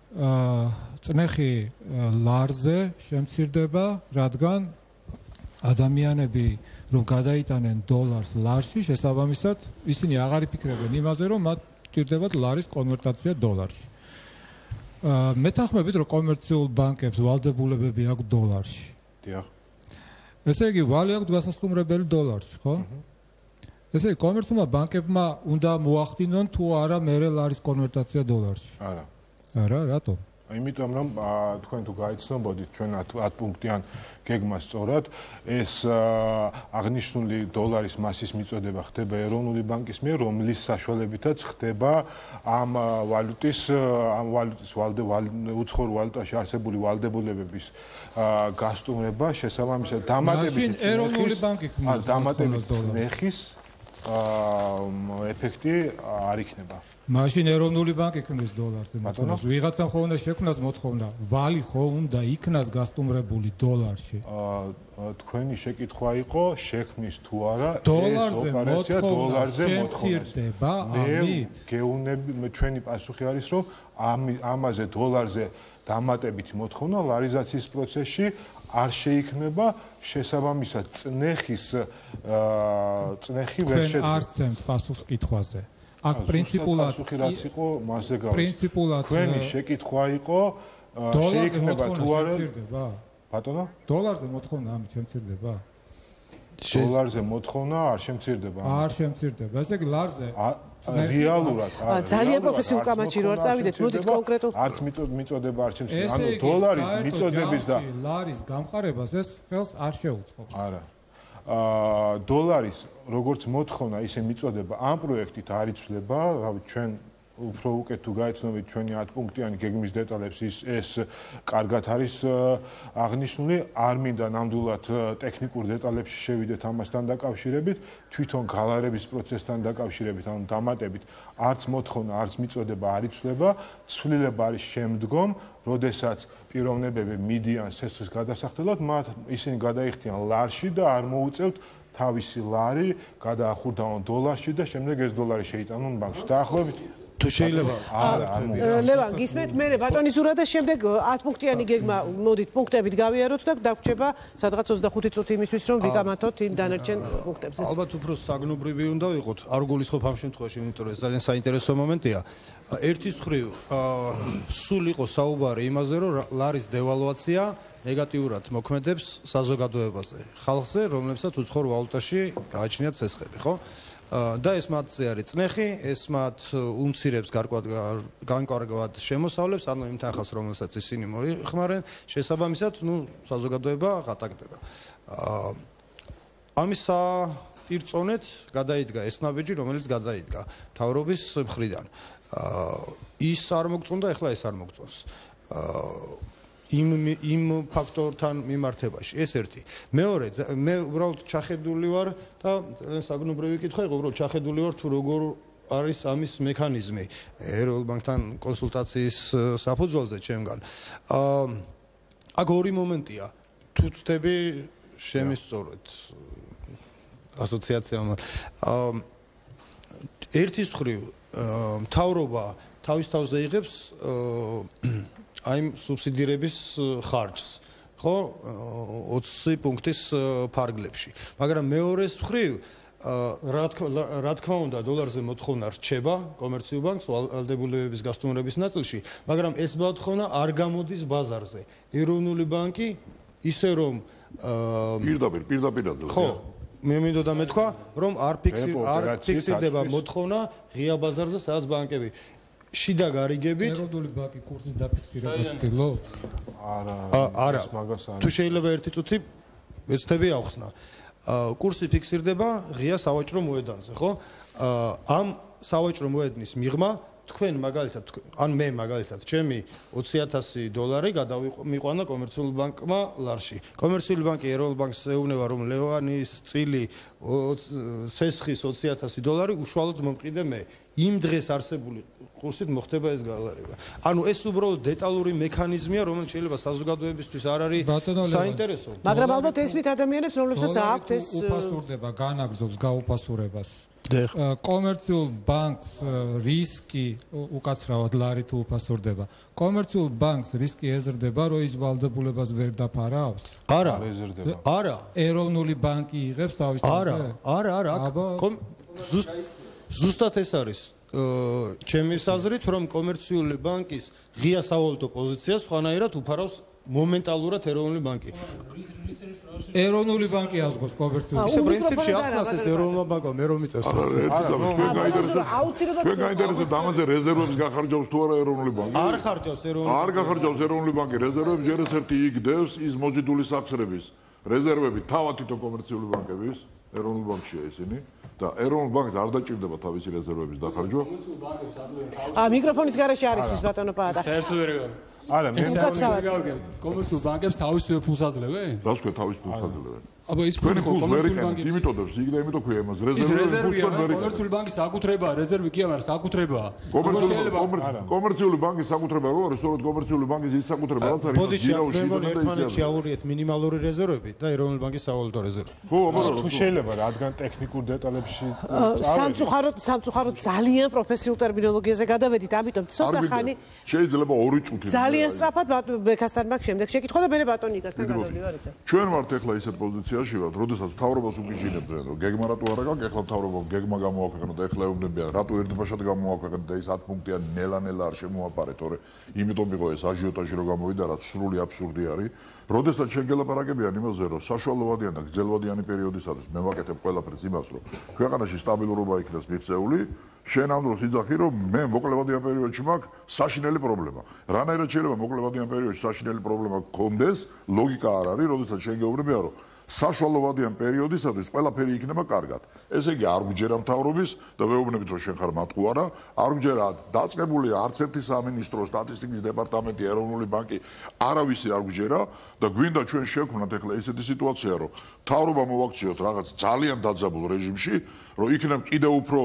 წნეხი ლარზე შემცირდება, რადგან ადამიანები რომ გადაიტანენ დოლარს ლარში, შესაბამისად ისინი აღარ იფიქრებენ იმაზე, რომ მათ ჭირდებათ ლარის კონვერტაცია დოლარში. მეთანხმებით, რომ კომერციულ ბანკებს ვალდებულებები აქვს დოლარში. დიახ. ესე იგი, ვალი აქვს გასასტუმრებელი დოლარში, ხო? ესე იგი, კომერციულმა ბანკებმა უნდა მოახდინონ თუ არა მერე ლარის კონვერტაცია დოლარში. არა. არა, რატომ? იმიტომ რომ თქვენ თუ გაიცნობოდით ჩვენ ათ პუნქტიან გეგმას სწორად, ეს აღნიშნული დოლარის მასის მიწოდება ხდება ეროვნული ბანკის მიერ, რომლის საშუალებითაც ხდება ამ ვალუტის ამ ვალუტის ვალდე უცხოურ ვალუტაში არსებული ვალდებულებების გასტუმრება, შესაბამისად დამატებით ეროვნული ბანკი დამატებით ნეხის ეფექტი არ იქნება. მაშინ ეროვნული ბანკი ქმნის დოლარზე მოთხოვნას. ვიღაცამ ხო უნდა შექმნას მოთხოვნა, ვალი ხო უნდა იქნას გასტუმრებული დოლარში. თქვენი შეკითხვა იყო, შექმნის თუ არა ეს ოპერაცია დოლარზე მოთხოვნა. ამით გეუნები ჩვენი პასუხი არის, რომ ამაზე დოლარზე დამატებითი მოთხოვნა ლარიზაციის პროცესში არ შეიქმნება შესაბამისად წნეხის წნეხი ვერ შედგება. არ ცემთ პასუხს კითხვაზე. აქ პრინციპულად პასუხი რაც იყო მასზე გავა. პრინციპულად თქვენი შეკითხვა იყო შეიქმნება თუ არა ბატონო? დოლარზე მოთხოვნა ამით შემცირდება? დოლარზე მოთხოვნა არ შემცირდება. არ შემცირდება. ესე იგი ლარზე რეალურად არა. ძალიან პროფესიულ კამათში რო არ წავიდეთ, მოდით კონკრეტულ არც მიწოდება არ შემცირდება. ანუ დოლარის მიწოდების და ლარის გამყარებას ეს ხელს არ შეუწყობს. არა. აა დოლარის როგორც მოთხოვნა, ისე მიწოდება ამ პროექტით არ იცვლება, რავი ჩვენ უფრო უკეთ თუ გაიცნობით ჩვენი ათ პუნქტიანი გეგმის დეტალებს ის ეს კარგად არის აღნიშნული, არ მინდა ნამდვილად ტექნიკურ დეტალებში შევიდეთ ამასთან დაკავშირებით, თვითონ გალარების პროცესთან დაკავშირებით, ანუ დამატებით არც მოთხოვნა, არც მიწოდება არ იცვლება, ცვლილება არის შემდგომ, როდესაც პიროვნებები მიდიან სესხის გადასახდელად, მათ ისინი გადაიხდიან ლარში და არ მოუწევთ თავისი ლარი გადაახურდაონ დოლარში და შემდეგ ეს დოლარი შეიტანონ ბანკში. დაახლოებით თუ შეიძლება ლევან გისმენთ მე ბატონი ზურა და შემდეგ ათ პუნქტიანი გეგმა მოდით პუნქტებით გავიაროთ და დაგვრჩება სადღაც ოცდახუთი წუთი იმისთვის რომ ვიკამათოთ იმ დანარჩენ პუნქტებზეც. ალბათ უფრო საგნობრივი უნდა ვიყოთ. არ გულისხმობ ამ შემთხვევაში, იმიტომ რომ ეს ძალიან საინტერესო მომენტია. ერთის მხრივ სულ იყო საუბარი იმაზე, რომ ლარის დევალვაცია ნეგატიურად მოქმედებს საზოგადოებაზე, ხალხზე, რომლებსაც უცხოურ ვალუტაში გააჩნიათ ცესხები, ხო? და ეს მათზე არის წნეხი, ეს მათ უმცირებს განკარგვად შემოსავლებს, ანუ იმ თანხას, რომელსაც ისინი მოიხმარენ, შესაბამისად, ნუ საზოგადოება ღატაკდება. ამის პირწონეთ გადაიდგა ეს ნაბიჯი, რომელიც გადაიდგა მთავრობის მხრიდან. ის არ მოგწონდა, ეხლა ეს არ მოგწონს. იმ იმ ფაქტორთან მიმართებაში ეს ერთი. მეორე, მე უბრალოდ ჩახედული ვარ და ძალიან საგნობრივი კითხვა იყო, უბრალოდ ჩახედული ვარ თუ როგორ არის ამის მექანიზმი ეროვნულ ბანკთან კონსულტაციის საფუძველზე ჩემგან. აქ ორი მომენტია. თუ ცდები შემისწორეთ ასოციაციამ. ერთის მხრივ მთავრობა თავის თავზე იღებს აი სუბსიდირების ხარჯს, ხო, ოცი პუნქტის ფარგლებში. მაგრამ მეორეს მხრივ რა თქმა უნდა დოლარზე მოთხოვნა რჩება კომერციულ ბანკს ვალდებულებების გასტუმრების ნაწილში, მაგრამ ეს მოთხოვნა არ გამოდის ბაზარზე. ეროვნული ბანკი ისე რომ პირდაპირ პირდაპირად ხო მე მინდოდა მეთქვა რომ არ ფიქსირდება მოთხოვნა ღია ბაზარზე, სადაც ბანკები შიდა გარიგებით ეროვნული ბანკი კურსის დაფიქსირებას ცდილობს? არა, არა. თუ შეიძლება ერთი წუთი ეცდები ავხსნა. კურსი ფიქსირდება ღია სავაჭრო მოედანზე, ხო? ამ სავაჭრო მოედნის მიღმა თქვენ მაგალითად ან მე მაგალითად ჩემი ოცი ათასი დოლარი გადავიყვანა კომერციულ ბანკმა ლარში. კომერციული ბანკი ეროვნულ ბანკს ეუბნება რომ ლევანის წილი სესხის ოცი ათასი დოლარი უშუალოდ მომყიდე მე. იმ დღეს არსებული კურსით მოხდება ეს გალარება. ანუ ეს უბრალოდ დეტალური მექანიზმია, რომელიც შეიძლება საზოგადოებისთვის არ არის საინტერესო. მაგრამ ალბათ ესმით ადამიანებს, რომლებსაც აქვთ ეს უფასურდება, განაგრძობს გაუფასურებას. კომერციულ ბანკს რისკი უკაცრავად ლარი თუ უფასურდება. კომერციულ ბანკს რისკი ეზრდება, რომ ის ვალდებულებას ვერ დაფარავს? არა. არა. ეროვნული ბანკი იღებს თავის თავზე? არა, არა, არა. ზუსტად ეს არის. ჩემი საზრით რომ კომერციული ბანკის ღია სავალუტო პოზიციას სხვანაირად უფარავს მომენტალურად ეროვნული ბანკი. ეროვნული ბანკი აზღავს კომერციულ. ისე პრინციპში ახსნას ეს ეროვნული ბანკა მე რომ მიწევს. აუცილებლად ჩვენ გაინტერესებს ამაზე რეზერვებს გახარჯავს თუ არა ეროვნული ბანკი? არ ხარჯავს ეროვნული არ გახარჯავს ეროვნული ბანკი რეზერვებს, ჯერ ეს ერთი იგდევს ის მოჯიდული საფრთხების რეზერვები თავად თვითონ კომერციული ბანკების ეროვნულ ბანკშია ისინი. და ეროვნულ ბანკს არ დაჭირდება თავისი რეზერვების დახარჯვა. აა მიკროფონის გარეშე არის ის ბატონო პაატა. საერთოდ ვერ გავიგე. არა, მე კომერციულ ბანკებს თავის ფულს აძლევენ? რას ქვია თავის ფულს აძლევენ? აბა ის ფული ხო კომერციული ბანკის იმიტოდებს იქ და იმიტომ ქვია იმას რეზერვია კომერციული ბანკის საკუთრებაა რეზერვი კი არა საკუთრებაა კომერციული ბანკის საკუთრება რო არის სწორედ კომერციული ბანკის ის საკუთრება რაც არის ბოდიში მეგონი ერთმანეთში აურიეთ მინიმალური რეზერვები და ეროვნული ბანკის სავალუტო რეზერვები ხო აბა თუ შეიძლება რადგან ტექნიკურ დეტალებში სამწუხაროდ სამწუხაროდ ძალიან პროფესიულ ტერმინოლოგიაზე გადავედით ამიტომ ცოტა ხანი შეიძლება ორი წუთი ძალიან სწრაფად ბექასთან მაგ შემდეგ შეკითხვა და მე ბატონიკასთან გადავდივარ ისე ჩვენ ვართ ეხლა ისეთ პოზიციაში ვართ როდესაც მთავრობას უგიჟინებდნენ რომ გეგმა რატო არა გაქვს ეხლა მთავრობამ გეგმა გამოაქვეყნა და ეხლა ეუბნებიან რატო ერთბაშად გამოაქვეყნეთ და ის ათ პუნქტიან ნელა-ნელა არ შემოაპარეთ თორე იმიტომ იყო ეს აჟიოტაჟი რომ გამოვიდა რაც სრული აბსურდი არის როდესაც ჩვენ გელაპარაკებიან იმაზე რომ საშუალოვადიან და გრძელვადიანი პერიოდისათვის მე ვაკეთებ ყველაფერს იმას რომ ქვეყანაში სტაბილურობა იქნას მიღწეული შენ ამ დროს იძახი რომ მე მოკლევადიან პერიოდში მაქვს საშინელი პრობლემა რანაირად შეიძლება მოკლევადიან პერიოდში საშინელი პრობლემა გქონდეს ლოგიკა არ არის როდესაც შენ გეუბნებიან რომ საშუალოვადიან პერიოდისათვის ყველაფერი იქნება კარგად ესე იგი არ გვჯერა მთავრობის და ვეუბნებით რომ შენ ხარ მათყუ არა არ გვჯერა დაწყებულია არც ერთი სამინისტრო სტატისტიკის დეპარტამენტი ეროვნული ბანკი არავისი არ გვჯერა და გვინდა ჩვენ შევქმნათ ეხლა ესეთი სიტუაცია რომ მთავრობა მოვაქციოთ რაღაც ძალიან დაძაბულ რეჟიმში რომ იქნებ კიდევ უფრო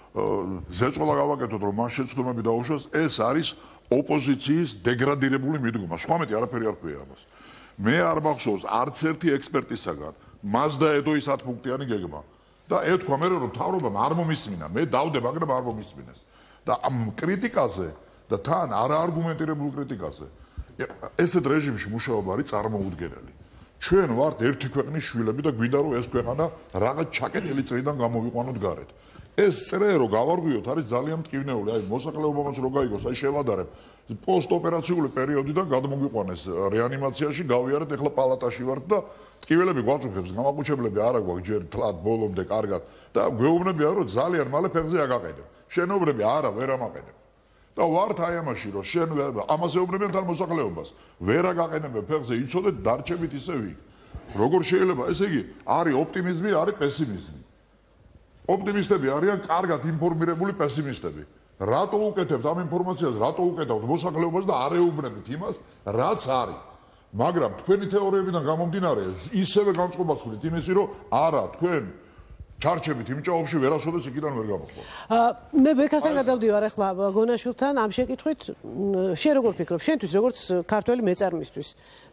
ზეწოლა გავაკეთოთ რომ მას შეცდომები დაუშვას ეს არის ოპოზიციის დეგრადირებული მიდგომა სხვა მეტი არაფერი არ ქვია ამას მე არ მახსოვს არც ერთი ექსპერტისაგან მას დაედო ის ათ პუნქტიანი გეგმა და ეთქვა მე რომ მთავრობამ არ მომისმინა მე დავდე მაგრამ არ მომისმინეს და ამ კრიტიკაზე და თან არაარგუმენტირებულ კრიტიკაზე ესეთ რეჟიმში მუშაობა არის წარმოუდგენელი ჩვენ ვართ ერთი ქვეყნის შვილები და გვინდა რომ ეს ქვეყანა რაღაც ჩაკეტილი წრიდან გამოვიყვანოთ გარეთ ეს წრე რო გავარღვიოთ არის ძალიან მტკივნეული აი მოსაკლეობამაც რო გაიგოს აი შევადარებ პოსტოპერაციული პერიოდიდან გადმოგვიყვანეს რეანიმაციაში გავიარეთ ეხლა პალატაში ვართ და ტკივილები გვაწუხებს გამაყუჩებლები არა გვაქვს ჯერ თლად ბოლომდე კარგად და გვეუბნებიან რომ ძალიან მალე ფეხზე აგაყენებ შენობრები არა ვერ ამაყენებ და ვართ აი ამაში რომ შენ ამას ეუბნებიან თან მოსაკლეობას ვერ აგაყენებ ფეხზე იცოდეთ დარჩებით ისე ვიქ როგორ შეიძლება ესე იგი არის ოპტიმიზმი არის პესიმიზმი ოპტიმისტები არიან კარგად ინფორმირებული პესიმისტები რატო უკეთებთ ამ ინფორმაციას რატო უკეთებთ მოსაკლეობას და არ ეუბნებით იმას რაც არის მაგრამ თქვენი თეორიებიდან გამომდინარე ისევე განწყობას ხდით იმისი რომ არა თქვენ ჩარჩებით იმ ჭაობში ვერასოდეს იქიდან ვერ გამოხვალ მე ბექასთან გადავდივარ ახლა გონაშვილთან ამ შეკითხვით შენ როგორ ფიქრობ შენთვის როგორც ქართველი მეწარმისთვის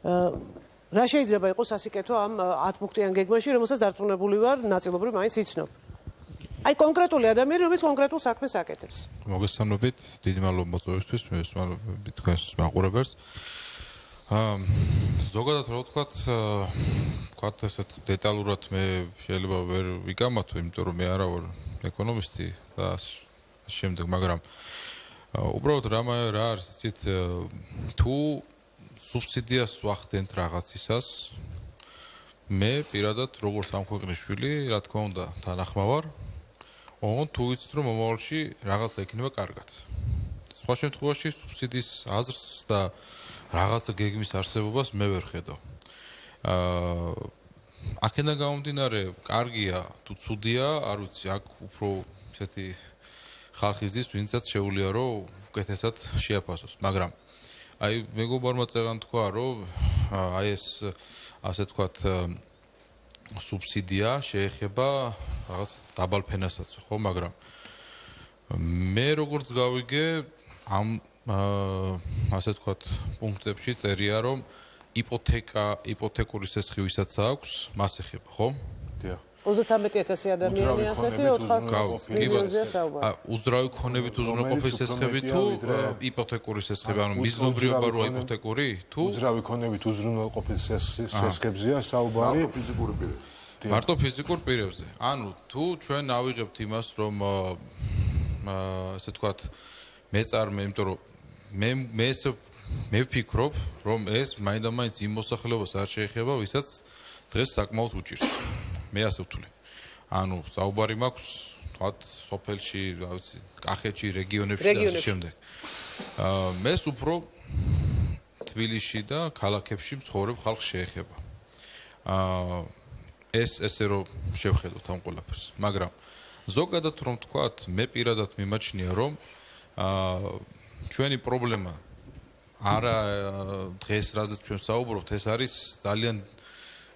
რა შეიძლება იყოს ასიკეთო ამ ათ პუნქტიან გეგმაში რომელსაც დარწმუნებული ვარ ნაწილობრივ მაინც იცნობ აი კონკრეტული ადამიანი რომელიც კონკრეტულ საქმეს აკეთებს. მოგესალმებით, დიდი მადლობა მოწვევისთვის, მე ვსმენთ თქვენს მაყურებელს. აა ზოგადად რა ვთქვათ, ვთქვათ ესეთ დეტალურად მე შეიძლება ვერ ვიგამათო, იმიტომ რომ მე არა ვარ ეკონომისტი და შემდეგ, მაგრამ უბრალოდ რა რა არის იცით თუ სუბსიდიას ვახდენთ რაღაცისას მე პირადად როგორც ამ ქვეყნის შვილი, რა თქმა უნდა, თანახმავარ ოღონდ თუ ვიცით რომ მომავალში რაღაცა იქნება კარგად. სხვა შემთხვევაში სუბსიდიის აზრს და რაღაცა გეგმის არსებობას მე ვერ ხედავ. აა აქედან გამომდინარე, კარგია თუ ცუდია, არ ვიცი, აქ უფრო ესეთი ხალხი ზის, ვინცაც შეუძლია რომ უკეთესად შეაფასოს, მაგრამ აი მეგობარმა წეგან თქვა რომ აი ეს ასე თქვათ სუბსიდია შეეხება რაღაც დაბალ ფენასაც ხო მაგრამ მე როგორც გავიგე ამ ასე თქვათ პუნქტებში წერია რომ იპოთეკა იპოთეკური სესხი ვისაც აქვს მას ეხება ხო დიახ ოცდამეტი ათასი ადამიანი ასეთი ოთხას მილიონზეა საუბარი. უძრავი ქონებით უზრუნველყოფის სესხები თუ იპოთეკური სესხები, ანუ მიზნობრიობა როა იპოთეკური თუ უძრავი ქონებით უზრუნველყოფის სესხებზეა საუბარი ფიზიკური პირებზე. მარტო ფიზიკურ პირებზე. ანუ თუ ჩვენ ავიღებთ იმას, რომ ასე თქვათ მეწარმე, იმიტომ რომ მე მე ესე მე ვფიქრობ, რომ ეს მაინდამაინც იმ მოსახლეობას არ შეეხება, ვისაც დღეს საკმაოდ უჭირს. მე ასე ვთვლი. ანუ საუბარი მაქვს, თქვათ, სოფელში, რა ვიცი, კახეთში, რეგიონებში და ამ შემდეგ. აა მეს უფრო თბილისში და ქალაქებში მცხოვრებ ხალხს შეეხება. აა ეს ესე რომ შევხედოთ ამ ყველაფერს, მაგრამ ზოგადად რომ თქვათ, მე პირადად მიმაჩნია, რომ აა ჩვენი პრობლემა არა დღეს რაზეც ჩვენ საუბრობთ, ეს არის ძალიან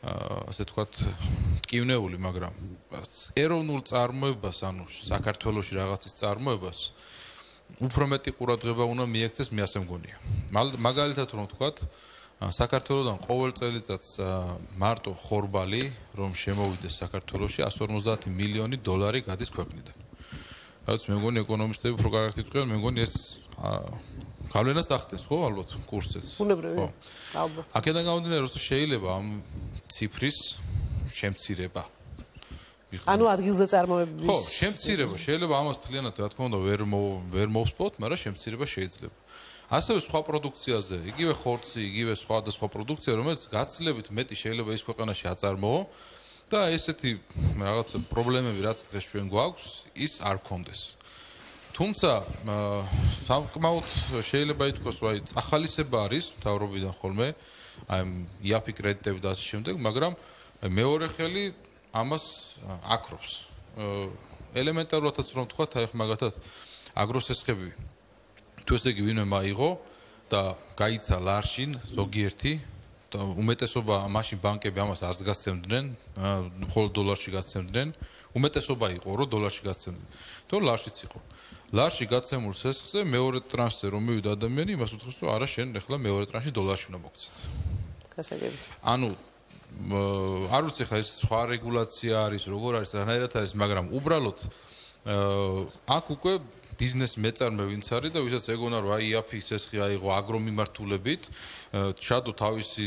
ასე თქვათ კივნეული, მაგრამ ეროვნულ წარმოებას, ანუ საქართველოში რაღაცის წარმოებას უფრო მეტი ყურადღება უნდა მიექცეს, მე ასე მგონია. მაგალითად რომ ვთქვათ, საქართველოსთან ყოველ წელიწადს მარტო ხორბალი, რომ შემოვიდეს საქართველოში εκατს ორმოცდაათი მილიონი დოლარი გადის ქვეყნიდან. რაც მე მგონი ეკონომისტები უფრო კარგად იტყვიან, მე მგონი ეს გავლენას ახდენს, ხო, ალბათ, კურსზეც. ბუნებრივია. ალბათ. აქედან გამომდინარე, რომ შეიძლება ამ ციფრის შემცირება. ანუ ადგილზე წარმოებული. ხო, შემცირება, შეიძლება ამას თლიანად, რა თქმა უნდა, ვერ ვერ მოვსპოთ, მაგრამ შემცირება შეიძლება. ასევე სხვა პროდუქციაზე, იგივე ხორცი, იგივე სხვა და სხვა პროდუქცია, რომელიც გაცილებით მეტი შეიძლება ის ქვეყანაში აწარმოო და ესეთი რაღაც პრობლემები, რაც დღეს ჩვენ გვაქვს, ის არ გქონდეს. თუმცა სამკმაოდ შეიძლება ითქვას, რომ აი წახალისება არის მთავრობიდან ხოლმე, აი იაფი კრედიტები და ასე შემდეგ, მაგრამ მეორე ხელი ამას აკრობს. ელემენტარულადაც რომ ვთქვათ, აი მაგათად აგროსესხები თუ ესე იგი ვინმე მაიღო და გაიცა ლარშინ ზოგიერთი და უმეტესობა მაშინ ბანკები ამას არც გასცემდნენ, მხოლოდ დოლარში გასცემდნენ, უმეტესობა იყო რომ დოლარში გასცემდნენ. თუ ლარშიც იყო. ლარში გაცემულ სესხზე მეორე ტრანსზე რომ მივიდა ადამიანი, იმას უთხრობს რომ არა შენ ახლა მეორე ტრანსში დოლარში უნდა მოგცეთ. გასაგები. ანუ არ ვიცი ხა ეს სხვა რეგულაცია არის, როგორ არის, რანაირად არის, მაგრამ უბრალოდ აქ უკვე ბიზნეს მეწარმე ვინც არის და ვისაც ეგონა რომ აი იაფი სესხი აიღო აგრომიმართულებით, ჩადო თავისი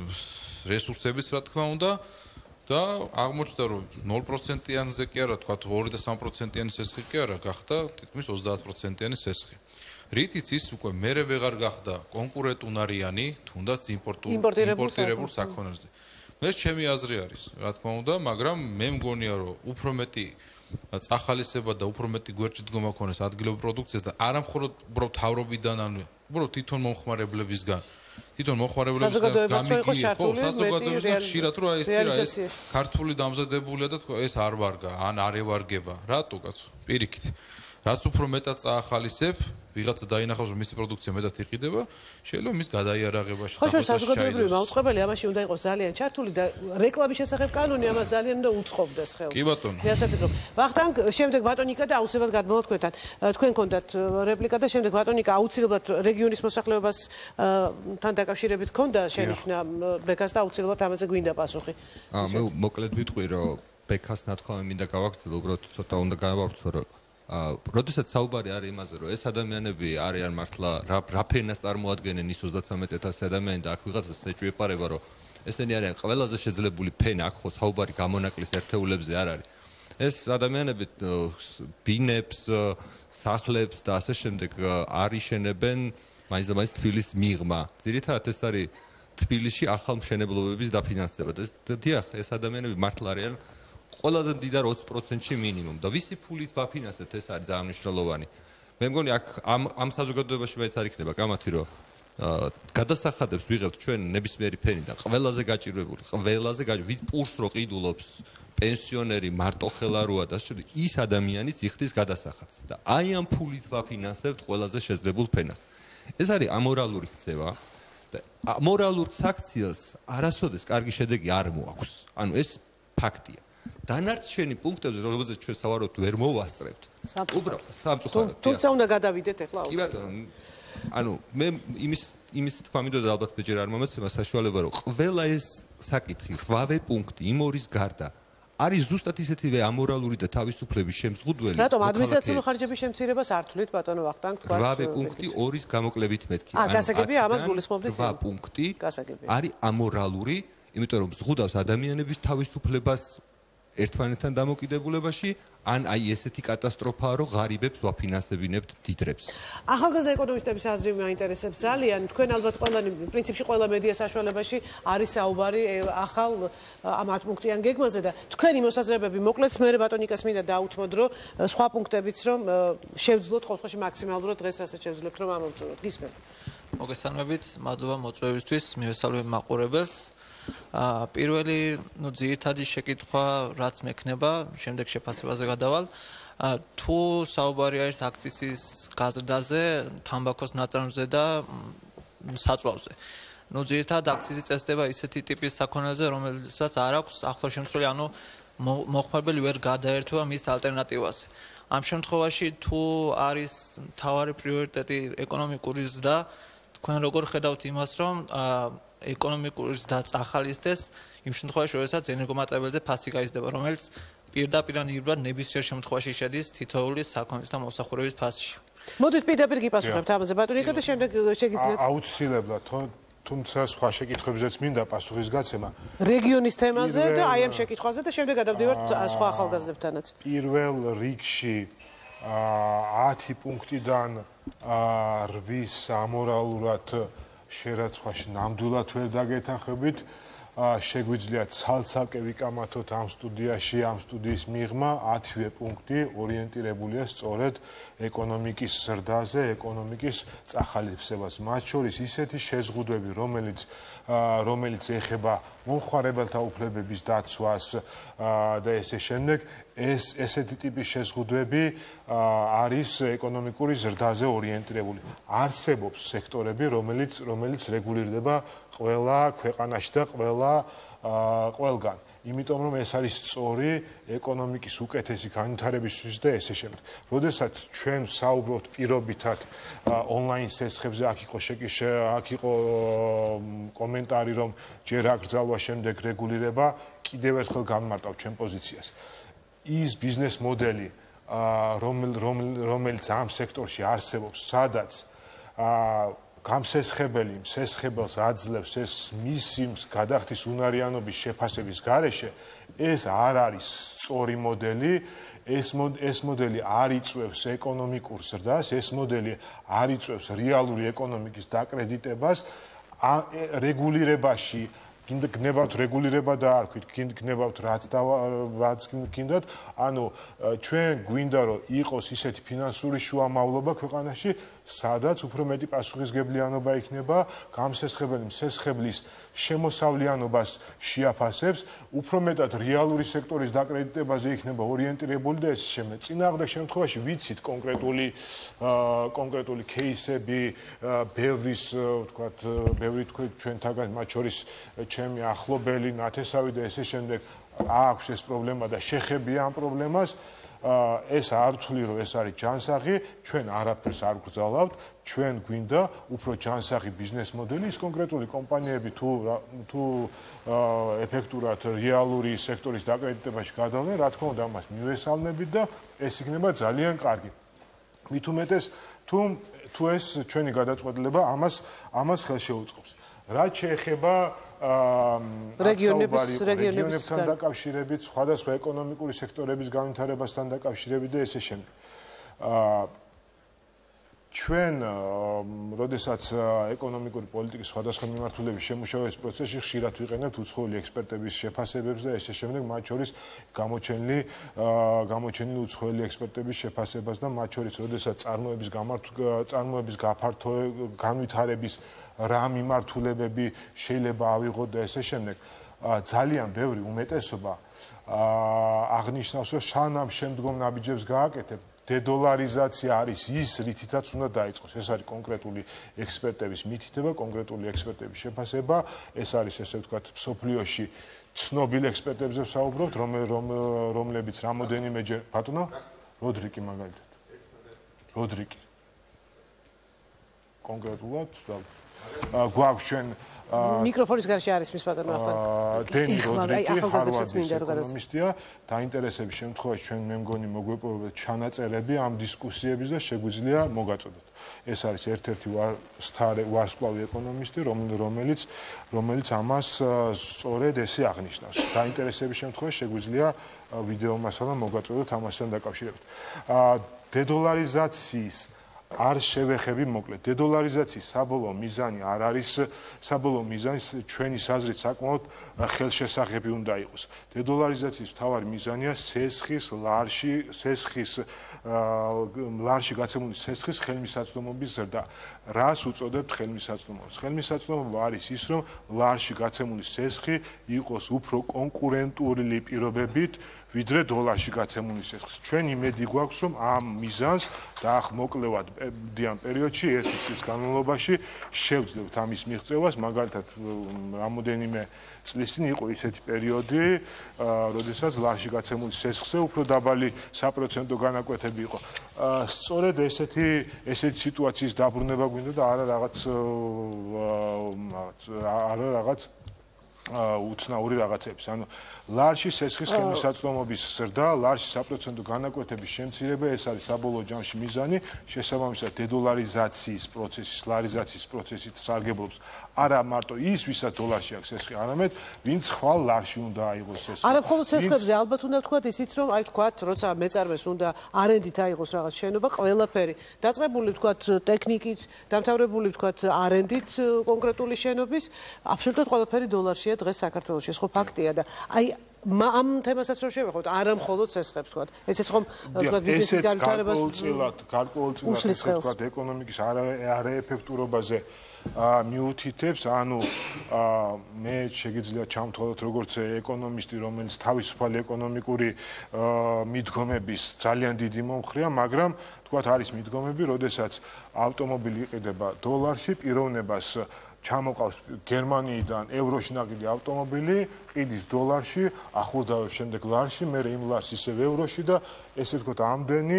რესურსების რა თქმა უნდა და აღმოჩნდა რომ ნულ პროცენტიანზე კი არა, თქვა ორი და სამი პროცენტიანი სესხი კი არა, გახდა თითქმის ოცდაათ პროცენტიანი სესხი. რითიც ის უკვე მერე ვეღარ გახდა კონკურენტუნარიანი, თუნდაც იმპორტირებულ საქონელზე. ეს ჩემი აზრი არის, რა თქმა უნდა, მაგრამ მე მგონია რომ უფრო მეტი წახალისება და უფრო მეტი გვერდში დგომა ქონეს ადგილობრივ პროდუქციას და არა მხოლოდ უბრალოდ თავრობიდან, ანუ უბრალოდ თვითონ მომხმარებლებისგან. თვითონ მომხმარებლებისგან გამიგია, ხო, საზოგადოებისგან ხშირად რომ აი ეს რა ეს ქართული დამზადებულია და თქვა ეს არ ვარგა, ან არ ევარგება. რატო კაცო? პირიქით. რაც უფრო მეტად წაახალისებ, ვიღაცა დაინახავს რომ მისი პროდუქცია მეტად იყიდება, შეიძლება მის გადაიარაღებაში ხო, საზოგადოებრივი მაუწყებელი ამაში უნდა იყოს ძალიან ჩართული და რეკლამის შესახებ კანონი ამას ძალიან უნდა უწყობდეს ხელს. კი ბატონო. მე ასე ვფიქრობ. ვახტანგ, შემდეგ ბატონიკა და აუცილებლად გადმოვთ თქვენთან. თქვენ გქონდათ რეპლიკა და შემდეგ ბატონიკა აუცილებლად რეგიონის მოსახლეობას თან დაკავშირებით გქონდა შენიშვნა ბექას და აუცილებლად ამაზე გვინდა პასუხი. აა მე მოკლედ ვიტყვი რომ ბექას ნათქვამი მინდა გავაგრძელო, უბრალოდ ცოტა უნდა გავავრცო რომ აა, როდესაც საუბარი არის იმაზე, რომ ეს ადამიანები არიან მართლა რა რა ფენას წარმოადგენენ ის ოცდათრამეტ ათასი ადამიანი და აქ ვიღაცას ეჭვი ეპარება, რომ ესენი არიან ყველაზე შეძლებული ფენა, აქ ხო საუბარი გამონაკლის ერთეულებზე არ არის. ეს ადამიანები ბინებს, სახლებს და ასე შემდეგ არიშენებენ მაინც და მაინც თბილისის მიღმა. ძირითადად ეს არის თბილისში ახალ მშენებლობების დაფინანსება და დიახ, ეს ადამიანები მართლა არიან ყველაზე მდიდარ ოცი პროცენტში მინიმუმ და ვისი ფულით ვაფინანსებთ ეს არის ძალიან მნიშვნელოვანი. მე მგონი აქ ამ ამ საზოგადოებაში მაინც არ იქნება კამათი რომ გადასახადებს ვიღებთ ჩვენ ნებისმიერი ფენიდან ყველაზე გაჭირვებული, ყველაზე ვით პურს რო ყიდულობს პენსიონერი მარტოხელა როა და შემდეგ ის ადამიანიც იხდის გადასახადს და აი ამ ფულით ვაფინანსებთ ყველაზე შეძლებულ ფენას. ეს არის ამორალური ქცევა და ამორალურ საქციელს არასოდეს კარგი შედეგი არ მოაქვს. ანუ ეს ფაქტია. დანარჩენი პუნქტებზე რომელზეც ჩვენ სავარაუდოდ ვერ მოვასწრებთ. უბრალოდ სამწუხაროდ. თუმცა უნდა გადავიდეთ ახლა აუცილებლად. კი ბატონო. ანუ მე იმის იმის თქვა მინდოდა ალბათ ბეჯერ არ მომეცემა საშუალება რომ ყველა ეს საკითხი რვავე პუნქტი იმ ორის გარდა არის ზუსტად ისეთივე ამორალური და თავისუფლების შემზღუდველი. რატომ ადმინისტრაციული ხარჯების შემცირებას არ თulit ბატონო ვახტანგ თქვა. რვავე პუნქტი ორის გამოკლებით მეთქი. აა გასაგებია ამას გულისხმობდით. რვა პუნქტი გასაგებია. არის ამორალური, იმიტომ რომ ზღუდავს ადამიანების თავისუფლებას ერთმანეთთან დამოკიდებულებაში, ან აი ესეთი კატასტროფაა, რომ ღარიბებს ვაფინანსებინებთ დიდრებს. ახალგაზრდა ეკონომისტების აზრი მაინტერესებს ძალიან. თქვენ ალბათ ყველანი პრინციპში ყველა მედია საშუალებაში არის საუბარი ახალ ამ ათ პუნქტიან გეგმაზე და თქვენი მოსაზრებები მოკლედ მე ბატონიკას მინდა დაუთმოდ, რომ სხვა პუნქტებიც რომ შევძლოთ ხოლმე მაქსიმალურად დღეს რასაც შევძლებთ რომ ამოვწუროთ. გისმენთ. მოგესალმებით, მადლობა მოწვევისთვის, მივესალმებ მაყურებელს. აა პირველი, ну, ძირითადი შეკითხვა, რაც მექნება, შემდეგ შეფასებაზე გადავალ. თუ საუბარი არის აქციზის გაზრდაზე, თამბაქოს ნაწარმზე და საწვავზე. ნუ ძირითადად აქციზი წესდება ისეთი ტიპის საქონელზე, რომელსაც არ აქვს ახლოსშემცველი, ანუ მოხმარებელი ვერ გადაერთვება მის ალტერნატივაზე. ამ შემთხვევაში თუ არის მთავარი პრიორიტეტი ეკონომიკური ზრდა, თქვენ როგორ ხედავთ იმას, რომ ეკონომიკური ზრდა წახალისდეს იმ შემთხვევაში, როდესაც ენერგომატერიალებზე ფასი გაიზრდება, რომელიც პირდაპირ ნებისმიერ შემთხვევაში შედის თითოეული საქონლის და მომსახურების ფასში. მოდით პირდაპირ გიპასუხებთ ამაზე ბატონო იკო და შემდეგ შეგიძლიათ აუცილებლად თუმცა სხვა შეკითხვებზეც მინდა პასუხის გაცემა რეგიონის თემაზე და აი ამ შეკითხვაზე და შემდეგ გადავდივართ სხვა ახალგაზრდებთანაც. პირველ რიგში ათი პუნქტიდან რვის ამორალურად შერაცხვაში ნამდვილად ვერ დაგეთანხმებით. შეგვიძლია ცალ-ცალკე ვიკამათოთ ამ სტუდიაში, ამ სტუდიის მიღმა ათივე პუნქტი ორიენტირებულია სწორედ ეკონომიკის ზრდაზე, ეკონომიკის წახალისებას. მათ შორის ისეთი შეზღუდვები, რომელიც რომელიც ეხება მომხმარებელთა უფლებების დაცვას და ესე შემდეგ, ეს ესეთი ტიპის შეზღუდვები არის ეკონომიკური ზრდაზე ორიენტირებული. არსებობს სექტორები, რომელიც რომელიც რეგულირდება ყველა ქვეყანაში და ყველა ყველგან. იმიტომ რომ ეს არის სწორი ეკონომიკის უკეთესი განვითარებისთვის და ესე შემდეგ. როდესაც ჩვენ საუბრობთ პირობითად ონლაინ სესხებზე, აქ იყო შეკიშე, აქ იყო კომენტარი, რომ ჯერ აკრძალვა, შემდეგ რეგულირება, კიდევ ერთხელ განმარტავ ჩვენ პოზიციას. ის ბიზნეს მოდელი, რომელიც ამ სექტორში არსებობს, სადაც გამსესხებელი მსესხებელს აძლევს ეს მისი გადახდის უნარიანობის შეფასების გარეშე, ეს არ არის სწორი მოდელი, ეს ეს მოდელი არ იწვევს ეკონომიკურ ზრდას, ეს მოდელი არ იწვევს რეალური ეკონომიკის დაკრედიტებას, რეგულირებაში კიდე გნებავთ რეგულირება და არ ვქვით, გნებავთ რაც და რაც გინდათ, ანუ ჩვენ გვინდა რომ იყოს ისეთი ფინანსური შუამავლობა ქვეყანაში, სადაც უფრო მეტი პასუხისგებლიანობა იქნება, გამსესხებელი მსესხებლის შემოსავლიანობას შეაფასებს, უფრო მეტად რეალური სექტორის დაკრედიტებაზე იქნება ორიენტირებული და ესე შემდეგ. წინააღმდეგ შემთხვევაში ვიცით კონკრეტული კონკრეტული кейსები, ბევრის, ვთქვათ, ბევრი თქვენ ჩვენთაგან, მათ შორის ჩემი ახლობელი, ნათესავი და ესე შემდეგ აქვს ეს პრობლემა და შეხებია ამ პრობლემას. ეს არ ვთვლი, რომ ეს არის ჯანსაღი, ჩვენ არაფერს არ გვგზავნავთ, ჩვენ გვინდა უფრო ჯანსაღი ბიზნეს მოდელი, ის კონკრეტული კომპანიები თუ თუ ეფექტურად რეალური სექტორის დაკრედიტებაში გადავლენ, რა თქმა უნდა, ამას მივესალმებით და ეს იქნება ძალიან კარგი. მით უმეტეს, თუ თუ ეს ჩვენი გადაწყვეტილება ამას ამას ხელშეუწყობს. რაც შეეხება რეგიონების რეგიონებთან დაკავშირებით, სხვადასხვა ეკონომიკური სექტორების განვითარებასთან დაკავშირებით და ესე შემდეგ. ჩვენ, როდესაც ეკონომიკური პოლიტიკის სხვადასხვა მიმართულების შემუშავების პროცესში ხშირად ვიყენებთ უცხოელი ექსპერტების შეფასებებს და ესე შემდეგ, მათ შორის გამოჩენილი გამოჩენილი უცხოელი ექსპერტების შეფასებას და მათ შორის, როდესაც წარმოების წარმოების გაფართოების განვითარების რა მიმართულებები შეიძლება ავიღოთ და ესე შემდეგ, ძალიან ბევრი უმეტესობა აღნიშნავს, რომ სანამ შემდგომ ნაბიჯებს გააკეთებ, დედოლარიზაცია არის ის, რითითაც უნდა დაიწყოს. ეს არის კონკრეტული ექსპერტების მითითება, კონკრეტული ექსპერტების შეფასება, ეს არის ესე ვთქვათ, მსოფლიოში ცნობილ ექსპერტებზე ვსაუბრობთ, რომლებიც რამოდენიმეჯერ ბატონო როდრიკი მაგალითად. როდრიკი. კონკრეტულად გვაქვს ჩვენ მიკროფონის გარშე არის მის ბატონო ახლა. დენი როდრიკი ახალგაზრდების ეკონომისტია, დაინტერესების შემთხვევაში ჩვენ მე მგონი მოგვეპოვებთ ჩანაწერები ამ დისკუსიების და შეგვიძლია მოგაწოდოთ. ეს არის ერთ-ერთი ვარსკვლავი ეკონომისტი, რომელიც რომელიც ამას სწორედ ესე აღნიშნავს. დაინტერესების შემთხვევაში შეგვიძლია ვიდეო მასალა მოგაწოდოთ ამასთან დაკავშირებით. დედოლარიზაციის არ შევეხები მოკლედ. დედოლარიზაციის საბოლოო მიზანი არ არის საბოლოო მიზანი ჩვენი საზრით საკმაოდ ხელშესახები უნდა იყოს. დედოლარიზაციის მთავარი მიზანია სესხის ლარში, სესხის ლარში გაცემული სესხის ხელმისაწვდომობის ზრდა. რას უწოდებთ ხელმისაწვდომობას? ხელმისაწვდომობა არის ის, რომ ლარში გაცემული სესხი იყოს უფრო კონკურენტული პირობებით ვიდრე დოლარში გაცემული სესხის. ჩვენ იმედი გვაქვს, რომ ამ მიზანს დაახმოკლევად დიან პერიოდში ერთი წლის განმავლობაში შევძლებთ ამის მიღწევას, მაგალითად რამოდენიმე წლის წინ იყო ისეთი პერიოდი, როდესაც ლარში გაცემული სესხზე უფრო დაბალი საპროცენტო განაკვეთები იყო. სწორედ ესეთი ესეთი სიტუაციის დაბრუნება გვინდა და არა რაღაც არა რაღაც უცნაური რაღაცების. ანუ ლარში სესხის ხელმისაწვდომობის ზრდა, ლარში საპროცენტო განაკვეთების შემცირება, ეს არის საბოლოო ჯამში მიზანი, შესაბამისად დედოლარიზაციის პროცესის, ლარიზაციის პროცესით სარგებლობს არა მარტო ის, ვისაც დოლარში აქვს სესხი, არამედ ვინც ხვალ ლარში უნდა აიღოს სესხი. არა მხოლოდ სესხებზე, ალბათ უნდა ვთქვათ ისიც, რომ აი ვთქვათ, როცა მეწარმეს უნდა არენდით აიღოს რაღაც შენობა, ყველაფერი დაწყებული ვთქვათ ტექნიკით, დამთავრებული ვთქვათ არენდით კონკრეტული შენობის, აბსოლუტურად ყველაფერი დოლარშია დღეს საქართველოში, ეს ხო ფაქტია და აი ამ თემასაც რომ შევეხოთ, არა მხოლოდ სესხებს ვთქვათ. ესეც ხომ ვთქვათ ბიზნესის განვითარებას გარკვეულწილად, გარკვეულწილად ვთქვათ ეკონომიკის არაეფექტურობაზე მიუთითებს, ანუ მე შეგიძლია ჩამთვალოთ როგორც ეკონომისტი, რომელიც თავისუფალი ეკონომიკური მიდგომების ძალიან დიდი მომხრეა, მაგრამ თქვათ არის მიდგომები, როდესაც ავტომობილი იყიდება დოლარში, პიროვნებას ჩამოყავს გერმანიიდან ევროში ნაკლი ავტომობილი, ყიდის დოლარში, ახლოდავებს შემდეგ ლარში, მე იმ ლარს ისევ ევროში და ესე ვთქვათ ამდენი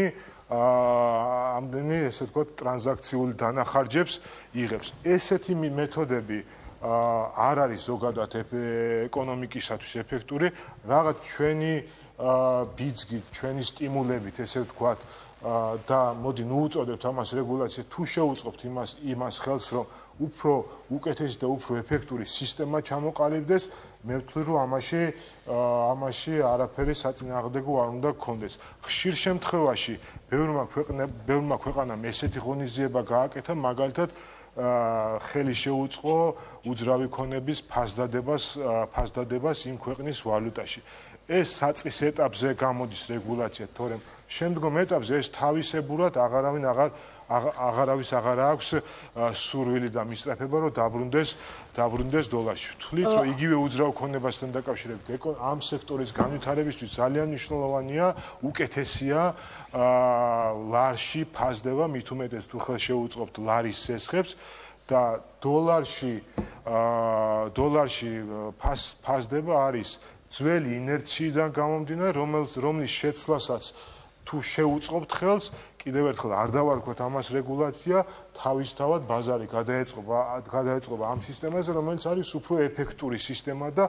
ამდენი ესე ვთქვათ ტრანზაქციული დანახარჯებს იღებს. ესეთი მეთოდები არ არის ზოგადად ეკონომიკისათვის ეფექტური, რაღაც ჩვენი ბიძგით, ჩვენი სტიმულებით, ესე ვთქვათ და მოდი ნუ უწოდებთ ამას რეგულაცია, თუ შეუწყობთ იმას იმას ხელს, რომ უფრო უკეთესი და უფრო ეფექტური სისტემა ჩამოყალიბდეს, მე ვთვლი, რომ ამაში ამაში არაფერი საწინააღმდეგო არ უნდა გქონდეს. ხშირ შემთხვევაში ბევრმა ქვეყნამ ბევრმა ქვეყანამ ესეთი ღონისძიება გააკეთა, მაგალითად ხელი შეუწყო უძრავი ქონების ფასდადებას ფასდადებას იმ ქვეყნის ვალუტაში. ეს საწყის ეტაპზე გამოდის რეგულაცია, თორემ შემდგომ ეტაპზე ეს თავისებურად აღარავინ აღარ აღარავის აღარ აქვს სურვილი და მისწრაფება, რომ დაბრუნდეს დაბრუნდეს დოლარში. ვთვლით, რომ იგივე უძრავ ქონებასთან დაკავშირებით ამ სექტორის განვითარებისთვის ძალიან მნიშვნელოვანია, უკეთესია ლარში ფასდება, მით უმეტეს თუ ხელ შეუწყობთ ლარის სესხებს და დოლარში დოლარში ფასდება არის ძველი ინერციიდან გამომდინარე, რომლის შეცვლასაც თუ შეუწყობთ ხელს, კიდევ ერთხელ არ დავარქვათ ამას რეგულაცია, თავისთავად ბაზარი გადაეწყობა გადაეწყობა ამ სისტემაზე, რომელიც არის უფრო ეფექტური სისტემა და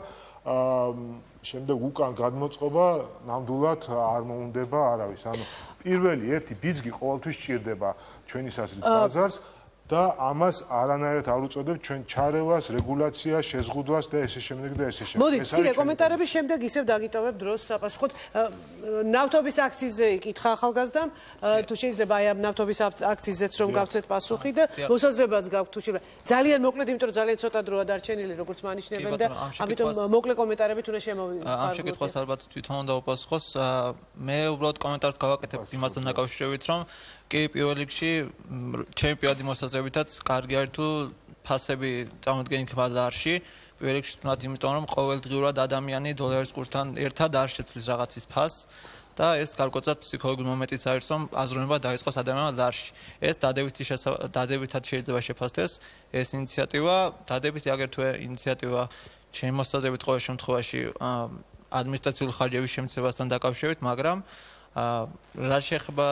შემდეგ უკან გადმოწყობა ნამდვილად არ მოუნდება არავის. ანუ პირველი ერთი ბიძგი ყოველთვის სჭირდება ჩვენი საზრით ბაზარს და ამას არანაირად არ უწოდებთ ჩვენ ჩარევას, რეგულაციას, შეზღუდვას და ესე შემდეგ და ესე შემდეგ. მოდი, ცირე კომენტარების შემდეგ ისევ დაგიტოვებ დროს საპასუხოდ. ნავთობის აქციზზე იკითხა ახალგაზრდამ, თუ შეიძლება აი ამ ნავთობის აქციზზეც რომ გავცეთ პასუხი და მოსაზრებაც გაქვთ თუ შეიძლება. ძალიან მოკლედ, იმიტომ რომ ძალიან ცოტა დროა დარჩენილი, როგორც მანიშნებენ და ამიტომ მოკლე კომენტარებით უნდა შემოვიდეთ. ამ შეკითხვას ალბათ თვითონ უნდა უპასუხოს. მე უბრალოდ კომენტარს გავაკეთებ იმასთან დაკავშირებით, რომ კი პირველ რიგში ჩემი პირადი მოსაზრებითაც კარგი არის თუ ფასები წამოდგენილ ლარში, პირველ რიგში თუნდაც იმიტომ რომ ყოველდღიურად ადამიანი დოლარის კურსთან ერთად არ შეცვლის რაღაცის ფასს და ეს გარკვეულწილად ფსიქოლოგიური მომენტიც არის, რომ აზროვნება დაიწყოს ადამიანმა ლარში. ეს დადებითი დადებითად შეიძლება შეფასდეს ეს ინიციატივა, დადებითი აგრეთვე ინიციატივა ჩემი მოსაზრებით ყოველ შემთხვევაში ადმინისტრაციული ხარჯების შემცირებასთან დაკავშირებით, მაგრამ რა შეეხება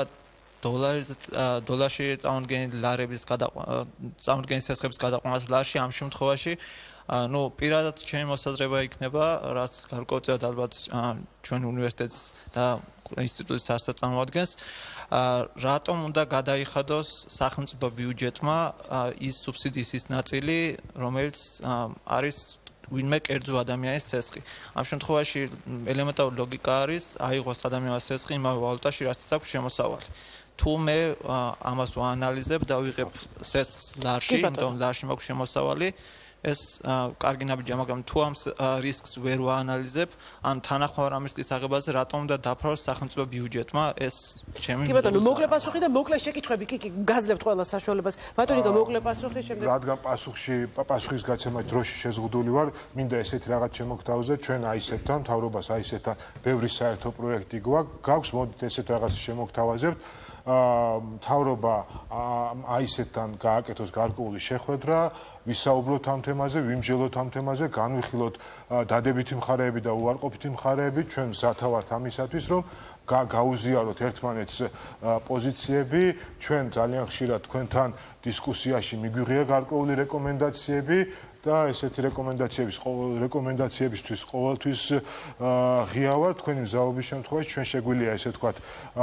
დოლარში წამოდგენილი ლარების წამოდგენილი სესხების გადაყვანას ლარში ამ შემთხვევაში ნუ პირადად ჩემი მოსაზრება იქნება, რაც გარკვეულწილად ალბათ ჩვენ უნივერსიტეტს და ინსტიტუტის არცად წარმოადგენს, რატომ უნდა გადაიხადოს სახელმწიფო ბიუჯეტმა ის სუბსიდიის ის ნაწილი, რომელიც არის ვინმე კერძო ადამიანის სესხი. ამ შემთხვევაში ელემენტარული ლოგიკა არის აიღოს ადამიანის სესხი იმავე ვალუტაში, რასაც აქვს შემოსავალი. თუ მე ამას ვაანალიზებ და ვიღებ სესხს ლარში, იმიტომ ლარში მაქვს შემოსავალი, ეს კარგი ნაბიჯია, მაგრამ თუ ამ რისკს ვერ ვაანალიზებ, ან თანახმოვან ამ რისკის აღებაზე რატომ უნდა დაფაროს სახელმწიფო ბიუჯეტმა, ეს ჩემი კი ბატონო, მოკლე პასუხი და მოკლე შეკითხვები, კი კი, გაძლევთ ყველა საშუალებას. ბატონიკა, მოკლე პასუხი, შემდეგ რადგან პასუხში პასუხის გაცემა დროში შეზღუდული ვარ, მინდა ესეთი რაღაც შემოგთავაზოთ, ჩვენ აისეთთან, მთავრობას აისეთთან ბევრი საერთო პროექტი გვაქვს, მოდით ესეთ რაღაც შემოგთავაზებთ. მთავრობა აისეთთან გააკეთოს გარკვეული შეხვედრა, ვისაუბროთ ამ თემაზე, ვიმსჯელოთ ამ თემაზე, განვიხილოთ დადებითი მხარეები და უარყოფითი მხარეები, ჩვენ მზათა ვართ ამისათვის, რომ გაუზიაროთ ერთმანეთს პოზიციები, ჩვენ ძალიან ხშირად თქვენთან დისკუსიაში მიგვიღია გარკვეული რეკომენდაციები და ესეთი რეკომენდაციების რეკომენდაციებისთვის ყოველთვის ღია ვარ, თქვენი მზაობის შემთხვევაში ჩვენ შეგვიძლია ესე ვთქვათ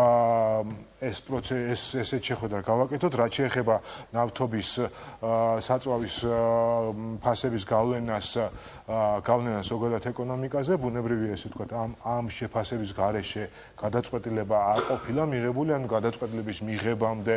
ეს პროცესი ესეთ შეხვედრა გავაკეთოთ, რაც შეეხება ნავთობის საწვავის ფასების გავლენას გავლენას ზოგადად ეკონომიკაზე, ბუნებრივია ესე ვთქვათ ამ ამ შეფასების გარეშე გადაწყვეტილება არ ყოფილა მიღებული, ანუ გადაწყვეტილების მიღებამდე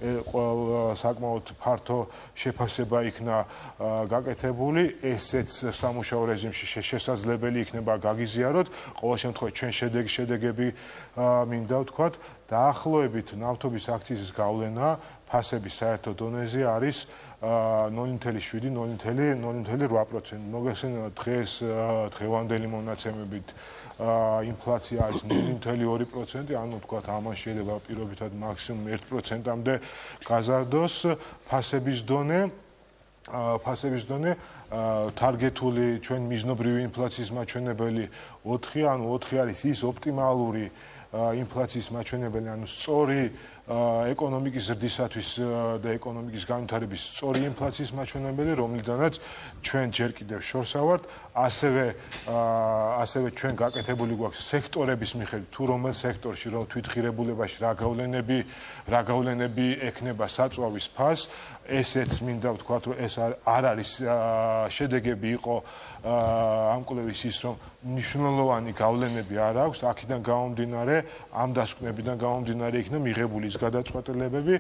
საკმაოდ ფართო შეფასება იქნა გაკეთებული, ესეც სამუშაო რეჟიმში შესაძლებელი იქნება გაგიზიაროთ, ყოველ შემთხვევაში ჩვენ შედეგ შედეგები მინდა ვთქვათ დაახლოებით ნავთობის აქციზის გავლენა ფასების საერთო დონეზე არის ნული ნული შვიდი ნული ნული რვა პროცენტი. მოგეხსენებათ დღეს დღევანდელი მონაცემებით ინფლაცია არის ნული ნული ორი პროცენტი, ანუ ვთქვათ ამან შეიძლება პირობითად მაქსიმუმ ერთ პროცენტამდე გაზარდოს ფასების დონე. ფასების დონე თარგეტული ჩვენ მიზნობრივი ინფლაციის მაჩვენებელი ოთხი, ანუ ოთხი არის ის ოპტიმალური ინფლაციის მაჩვენებელი, ანუ სწორი ეკონომიკის ზრდისათვის და ეკონომიკის განვითარების სწორი ინფლაციის მაჩვენებელი, რომლიდანაც ჩვენ ჯერ კიდევ შორსა ვართ, ასევე ასევე ჩვენ გაკეთებული გვაქვს სექტორების მიხედვით, თუ რომელ სექტორში რომ თვითღირებულებაში რა გავლენები რა გავლენები ექნება საწვავის ფასს, ესეც მინდა ვთქვათ, რომ ეს არ არის შედეგები იყო ამ კვლევის ის, რომ მნიშვნელოვანი გავლენები არ აქვს, აქედან გამომდინარე, ამ დასკვნებიდან გამომდინარე იქნა მიღებული ის გადაწყვეტილებები.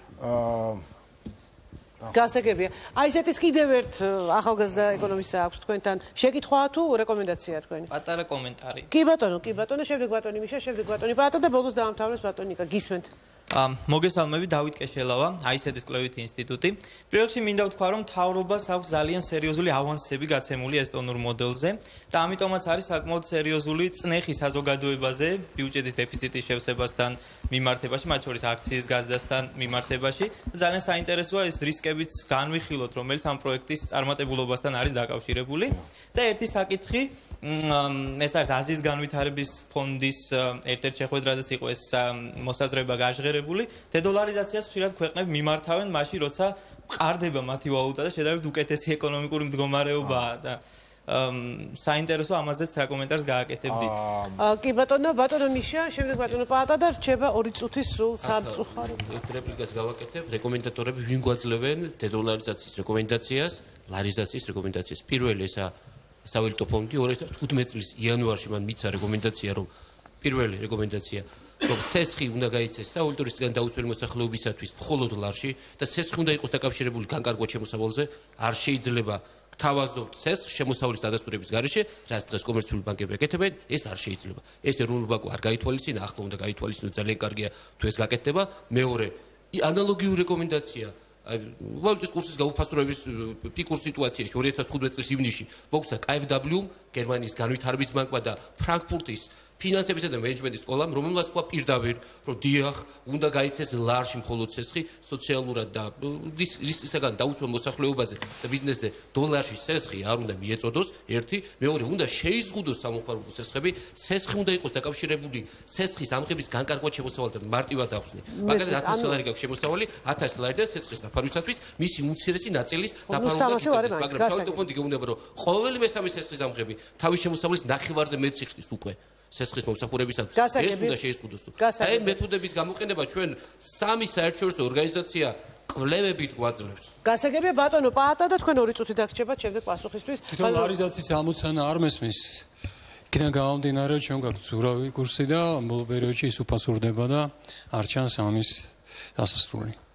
გასაგებია. აი ესეთის კიდევ ერთ ახალგაზრდა ეკონომისტს აქვს თქვენთან შეკითხვაა თუ რეკომენდაციაა თქვენი? პატარა კომენტარი. კი ბატონო, კი ბატონო, შემდეგ ბატონი მიშა, შემდეგ ბატონი პატა და ბოლოს დაამთავრებს ბატონიკა. გისმენთ. მოგესალმებით, დავით კეშელავა, აისეთის კვლევითი ინსტიტუტი. პირველ რიგში მინდა ვთქვა, რომ მთავრობას აქვს ძალიან სერიოზული ავანსები გაცემული ესტონურ მოდელზე და ამიტომაც არის საკმაოდ სერიოზული წნეხი საზოგადოებაზე ბიუჯეტის დეფიციტის შევსებასთან მიმართებაში, მათ შორის აქციის გაზრდასთან მიმართებაში. ძალიან საინტერესოა ეს რისკებიც განვიხილოთ, რომელიც ამ პროექტის წარმატებულობასთან არის დაკავშირებული. და ერთი საკითხი, ეს არის აზიის განვითარების ფონდის ერთ-ერთ შეხვედრაზეც იყო ეს მოსაზრება გაჟღერებული. დედოლარიზაციას ხშირად ქვეყნები მიმართავენ მაშინ, როცა მყარდება მათი ვალუტა და შედარებით უკეთესი ეკონომიკური მდგომარეობაა და საინტერესო ამაზეც რა კომენტარს გააკეთებდით. კი ბატონო, ბატონო მიშა, შემდეგ ბატონო პატა და რჩება ორი წუთის სულ სამწუხარო. ერთ რეპლიკას გავაკეთებ, რეკომენდატორები ვინ გვაძლევენ დედოლარიზაციის რეკომენდაციას, ლარიზაციის რეკომენდაციას. პირველი ესა სავალუტო ფონდი ორი ათას თხუთმეტი წლის იანვარში მან მიცა რეკომენდაცია, რომ პირველი რეკომენდაცია რომ სესხი უნდა გაიცეს სავალუტო რისკიდან დაუცველი მოსახლეობისათვის მხოლოდ ლარში და სესხი უნდა იყოს დაკავშირებული განკარგვა შემოსავალზე, არ შეიძლება თავაზობთ სესხს შემოსავლის დადასტურების გარეშე, რაც დღეს კომერციული ბანკები აკეთებენ, ეს არ შეიძლება. ეს ეროვნული ბანკი არ გაითვალისწინა, ახლა უნდა გაითვალისწინოს, ძალიან კარგია თუ ეს გაკეთდება. მეორე, ანალოგიური რეკომენდაცია აი ვალუტის კურსის გაუფასურების პიკურ სიტუაციაში ორი ათას თხუთმეტი წლის ივნისში მოგცა კა ეფ დაბლიუ გერმანიის განვითარების ბანკმა და ფრანკფურტის ფინანსებისა და მენეჯმენტის სკოლამ, რომელმაც თქვა პირდაპირ, რომ დიახ, უნდა გაიცეს ლარში მხოლოდ სესხი, სოციალურად და რისკისაგან დაუცველ მოსახლეობაზე და ბიზნესზე დოლარში სესხი არ უნდა მიეწოდოს, ერთი, მეორე, უნდა შეიზღუდოს სამომხმარებლო სესხები, სესხი უნდა იყოს დაკავშირებული სესხის ამღების განკარგვა შემოსავალთან მარტივად ახსნი. მაგალითად ათასი დოლარი გაქვს შემოსავალი, ათასი დოლარი და სესხის დაფარვისათვის მისი უმცირესი ნაწილის დაფარვა გიწევს, მაგრამ სავალუტო ფონდი გეუბნება, რომ ყოველი მესამე სესხის ამღები თავის შემოსავლის ნახევარზე მეტს იხდის უკვე. სესხის მომსახურებისათვის ეს უნდა შეიზღუდოს. აი მეთოდების გამოყენება ჩვენ სამი საერთაშორისო ორგანიზაცია კვლევებით გვაძლევს. გასაგებია ბატონო პაატა და თქვენ ორი წუთი დაგრჩებათ შემდეგ პასუხისთვის. დოლარიზაციის ამოცანა არ მესმის. იქიდან გამომდინარე ჩვენ გაქვს ზურავი კურსი და ამ ბოლო პერიოდში ის უფასურდება და არ ჩანს ამის დასასრული.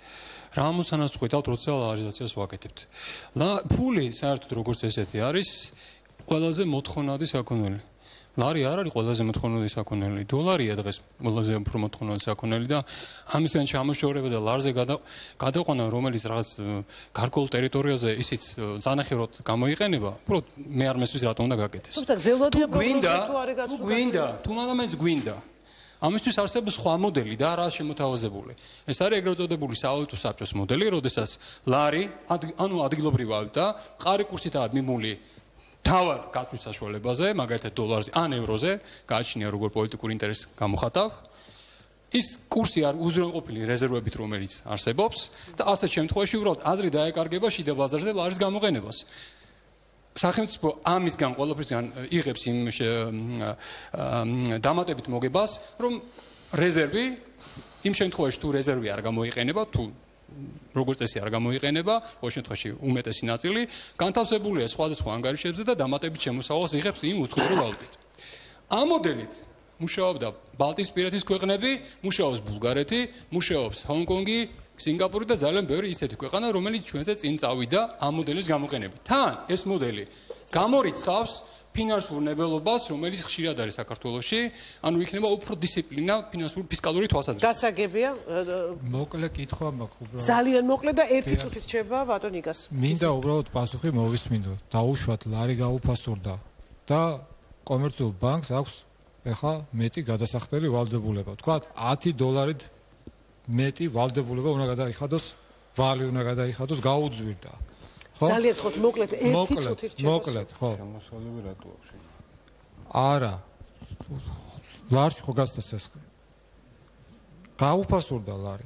რა ამოცანას ვხედავთ, როცა ლარიზაციას ვაკეთებთ. ფული საერთოდ როგორც ესეთი არის ყველაზე მოთხოვნადი საქონელი. ლარი არ არის ყველაზე მოთხოვნადი საქონელი, დოლარია დღეს ყველაზე უფრო მოთხოვნადი საქონელი და ამისგან ჩამოშორება და ლარზე გადაყვანა, რომელიც რაღაც გარკვეულ ტერიტორიაზე ისიც ზანახევრად გამოიყენება, უბრალოდ მე არ მესმის რატომ უნდა გაკეთდეს. თუმცა გზელვადია პროგნოზა თუ არის გასული. თუ გვინდა, თუ მადამეც გვინდა. ამისთვის არსებობს სხვა მოდელი და არა შემოთავაზებული. ეს არის ეგრეთ წოდებული სავალუტო საბჭოს მოდელი, როდესაც ლარი, ანუ ადგილობრივი ვალუტა, ყარი კურსითაა მიმული თავარ გაწვის საშუალებაზე, მაგალითად დოლარზე ან ევროზე, გააჩნია როგორ პოლიტიკური ინტერესი გამოხატავ. ის კურსი არ უზრუნველყოფილი რეზერვებით, რომელიც არსებობს და ასეთ შემთხვევაში უბრალოდ აზრი დაეკარგება შიდა ბაზარზე ლარის გამოყენებას. სახელმწიფო ამისგან ყველაფრისგან იღებს იმ დამატებით მოგებას, რომ რეზერვი იმ შემთხვევაში თუ რეზერვი არ გამოიყენება, თუ როგორც წესი არ გამოიყენება, ყოველ შემთხვევაში უმეტესი ნაწილი განთავსებულია სხვადასხვა ანგარიშებზე და დამატებით შემოსავალს იღებს იმ უცხოური ვალუტით. ამ მოდელით მუშაობდა ბალტიისპირეთის ქვეყნები, მუშაობს ბულგარეთი, მუშაობს ჰონკონგი, სინგაპური და ძალიან ბევრი ისეთი ქვეყანა, რომელიც ჩვენზე წინ წავიდა ამ მოდელის გამოყენებით. თან ეს მოდელი გამორიცხავს ფინანსურ ნებელობას, რომელიც ხშირად არის საქართველოში, ანუ იქნება უფრო დისციპლინა ფინანსური ფისკალური თვალსაზრისით. გასაგებია. მოკლე კითხვა მაქვს უბრალოდ. ძალიან მოკლე და ერთი წუთით შეება ბატონ იგას. მინდა უბრალოდ პასუხი მოვისმინო. დაუშვათ ლარი გაუფასურდა და კომერციულ ბანკს აქვს ეხა მეტი გადასახდელი ვალდებულება. თქვათ ათი დოლარით მეტი ვალდებულება უნდა გადაიხადოს, ვალი უნდა გადაიხადოს, გაუძვირდა. ძალიან თქოთ მოკლედ ერთი წუთით შევა. მოკლედ, ხო. შემოსავლები რატო აქვს? არა. ლარში ხო გასცეს ეს. გაუფასურდა ლარი.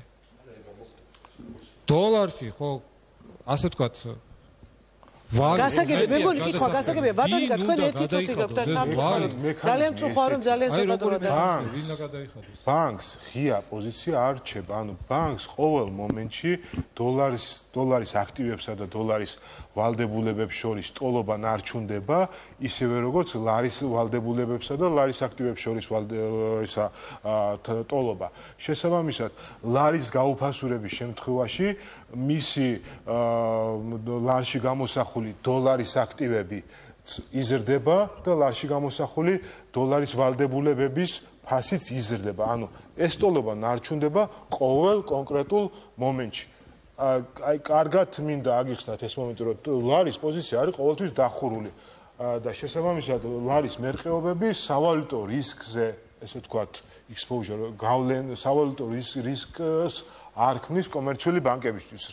დოლარში ხო ასე თქვათ გასაგებია, მე მგონი კითხვა გასაგებია, ბატონი თქვენ ერთი წუთი გაქვთ და სამწუხაროდ ძალიან წუხარ რომ ძალიან საერთოდ გადაიხადოს. ბანკს ღია პოზიცია არ რჩება, ანუ ბანკს ყოველ მომენტში დოლარის დოლარის აქტივებსა და დოლარის ვალდებულებებს შორის ტოლობა ნარჩუნდება, ისევე როგორც ლარის ვალდებულებებსა და ლარის აქტივებს შორის ისა ტოლობა. შესაბამისად, ლარის გაუფასურების შემთხვევაში მისი ლარში გამოსახული დოლარის აქტივები იზრდება და ლარში გამოსახული დოლარის ვალდებულებების ფასიც იზრდება. ანუ ეს ტოლობა ნარჩუნდება ყოველ კონკრეტულ მომენტში. აი, კარგად მინდა აგიხსნათ ეს მომენტი, რომ ლარის პოზიცია არის ყოველთვის დახურული და შესაბამისად ლარის მერყეობები სავალუტო რისკზე, ესე ვთქვათ, exposure, გავლენ სავალუტო რისკს არ ქმნის კომერციული ბანკებისთვის.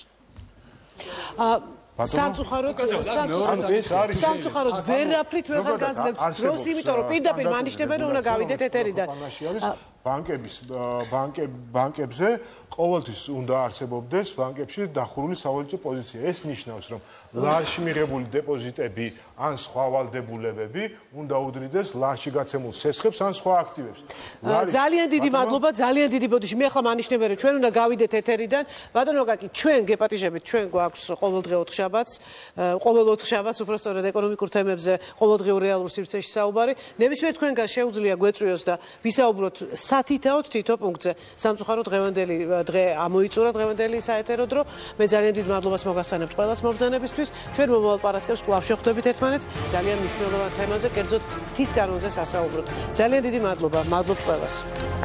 სამწუხაროდ სამწუხაროდ ვერაფრით ვეღარ განძლებთ დროს, იმიტომ რომ პირდაპირ მანიშნებენ რომ უნდა გავიდეთ ეთერიდან. ბანკების ბანკებზე ყოველთვის უნდა არსებობდეს ბანკებში დახურული სავალუტო პოზიცია. ეს ნიშნავს, რომ ლარში მიღებული დეპოზიტები ან სხვა ვალდებულებები უნდა უდრიდეს ლარში გაცემულ სესხებს ან სხვა აქტივებს. ძალიან დიდი მადლობა, ძალიან დიდი ბოდიში. მე ახლა მანიშნებენ რომ ჩვენ უნდა გავიდეთ ეთერიდან. ბატონო კაკი, ჩვენ გეპატიჟებით, ჩვენ გვაქვს ყოველდღე ოთხშაბათს, ყოველ ოთხშაბათს უბრალოდ ეკონომიკურ თემებზე ყოველდღიურ რეალურ სივრცეში საუბარი. ნებისმიერ თქვენგან შეუძლია გვეწვიოს და ვისაუბროთ სათითაოდ თითო პუნქტზე. სამწუხაროდ დღევანდელი დღე ამოიწურა დღევანდელი საეთერო დრო. მე ძალიან დიდ მადლობას მოგასცემთ ყველას მომბრძანებისთვის. ჩვენ მომავალ პარასკევს კვლავ შევხვდებით ერთმანეთს ძალიან მნიშვნელოვან თემაზე, კერძოდ მთის კანონზე სასაუბროთ. ძალიან დიდი მადლობა, მადლობ ყველას.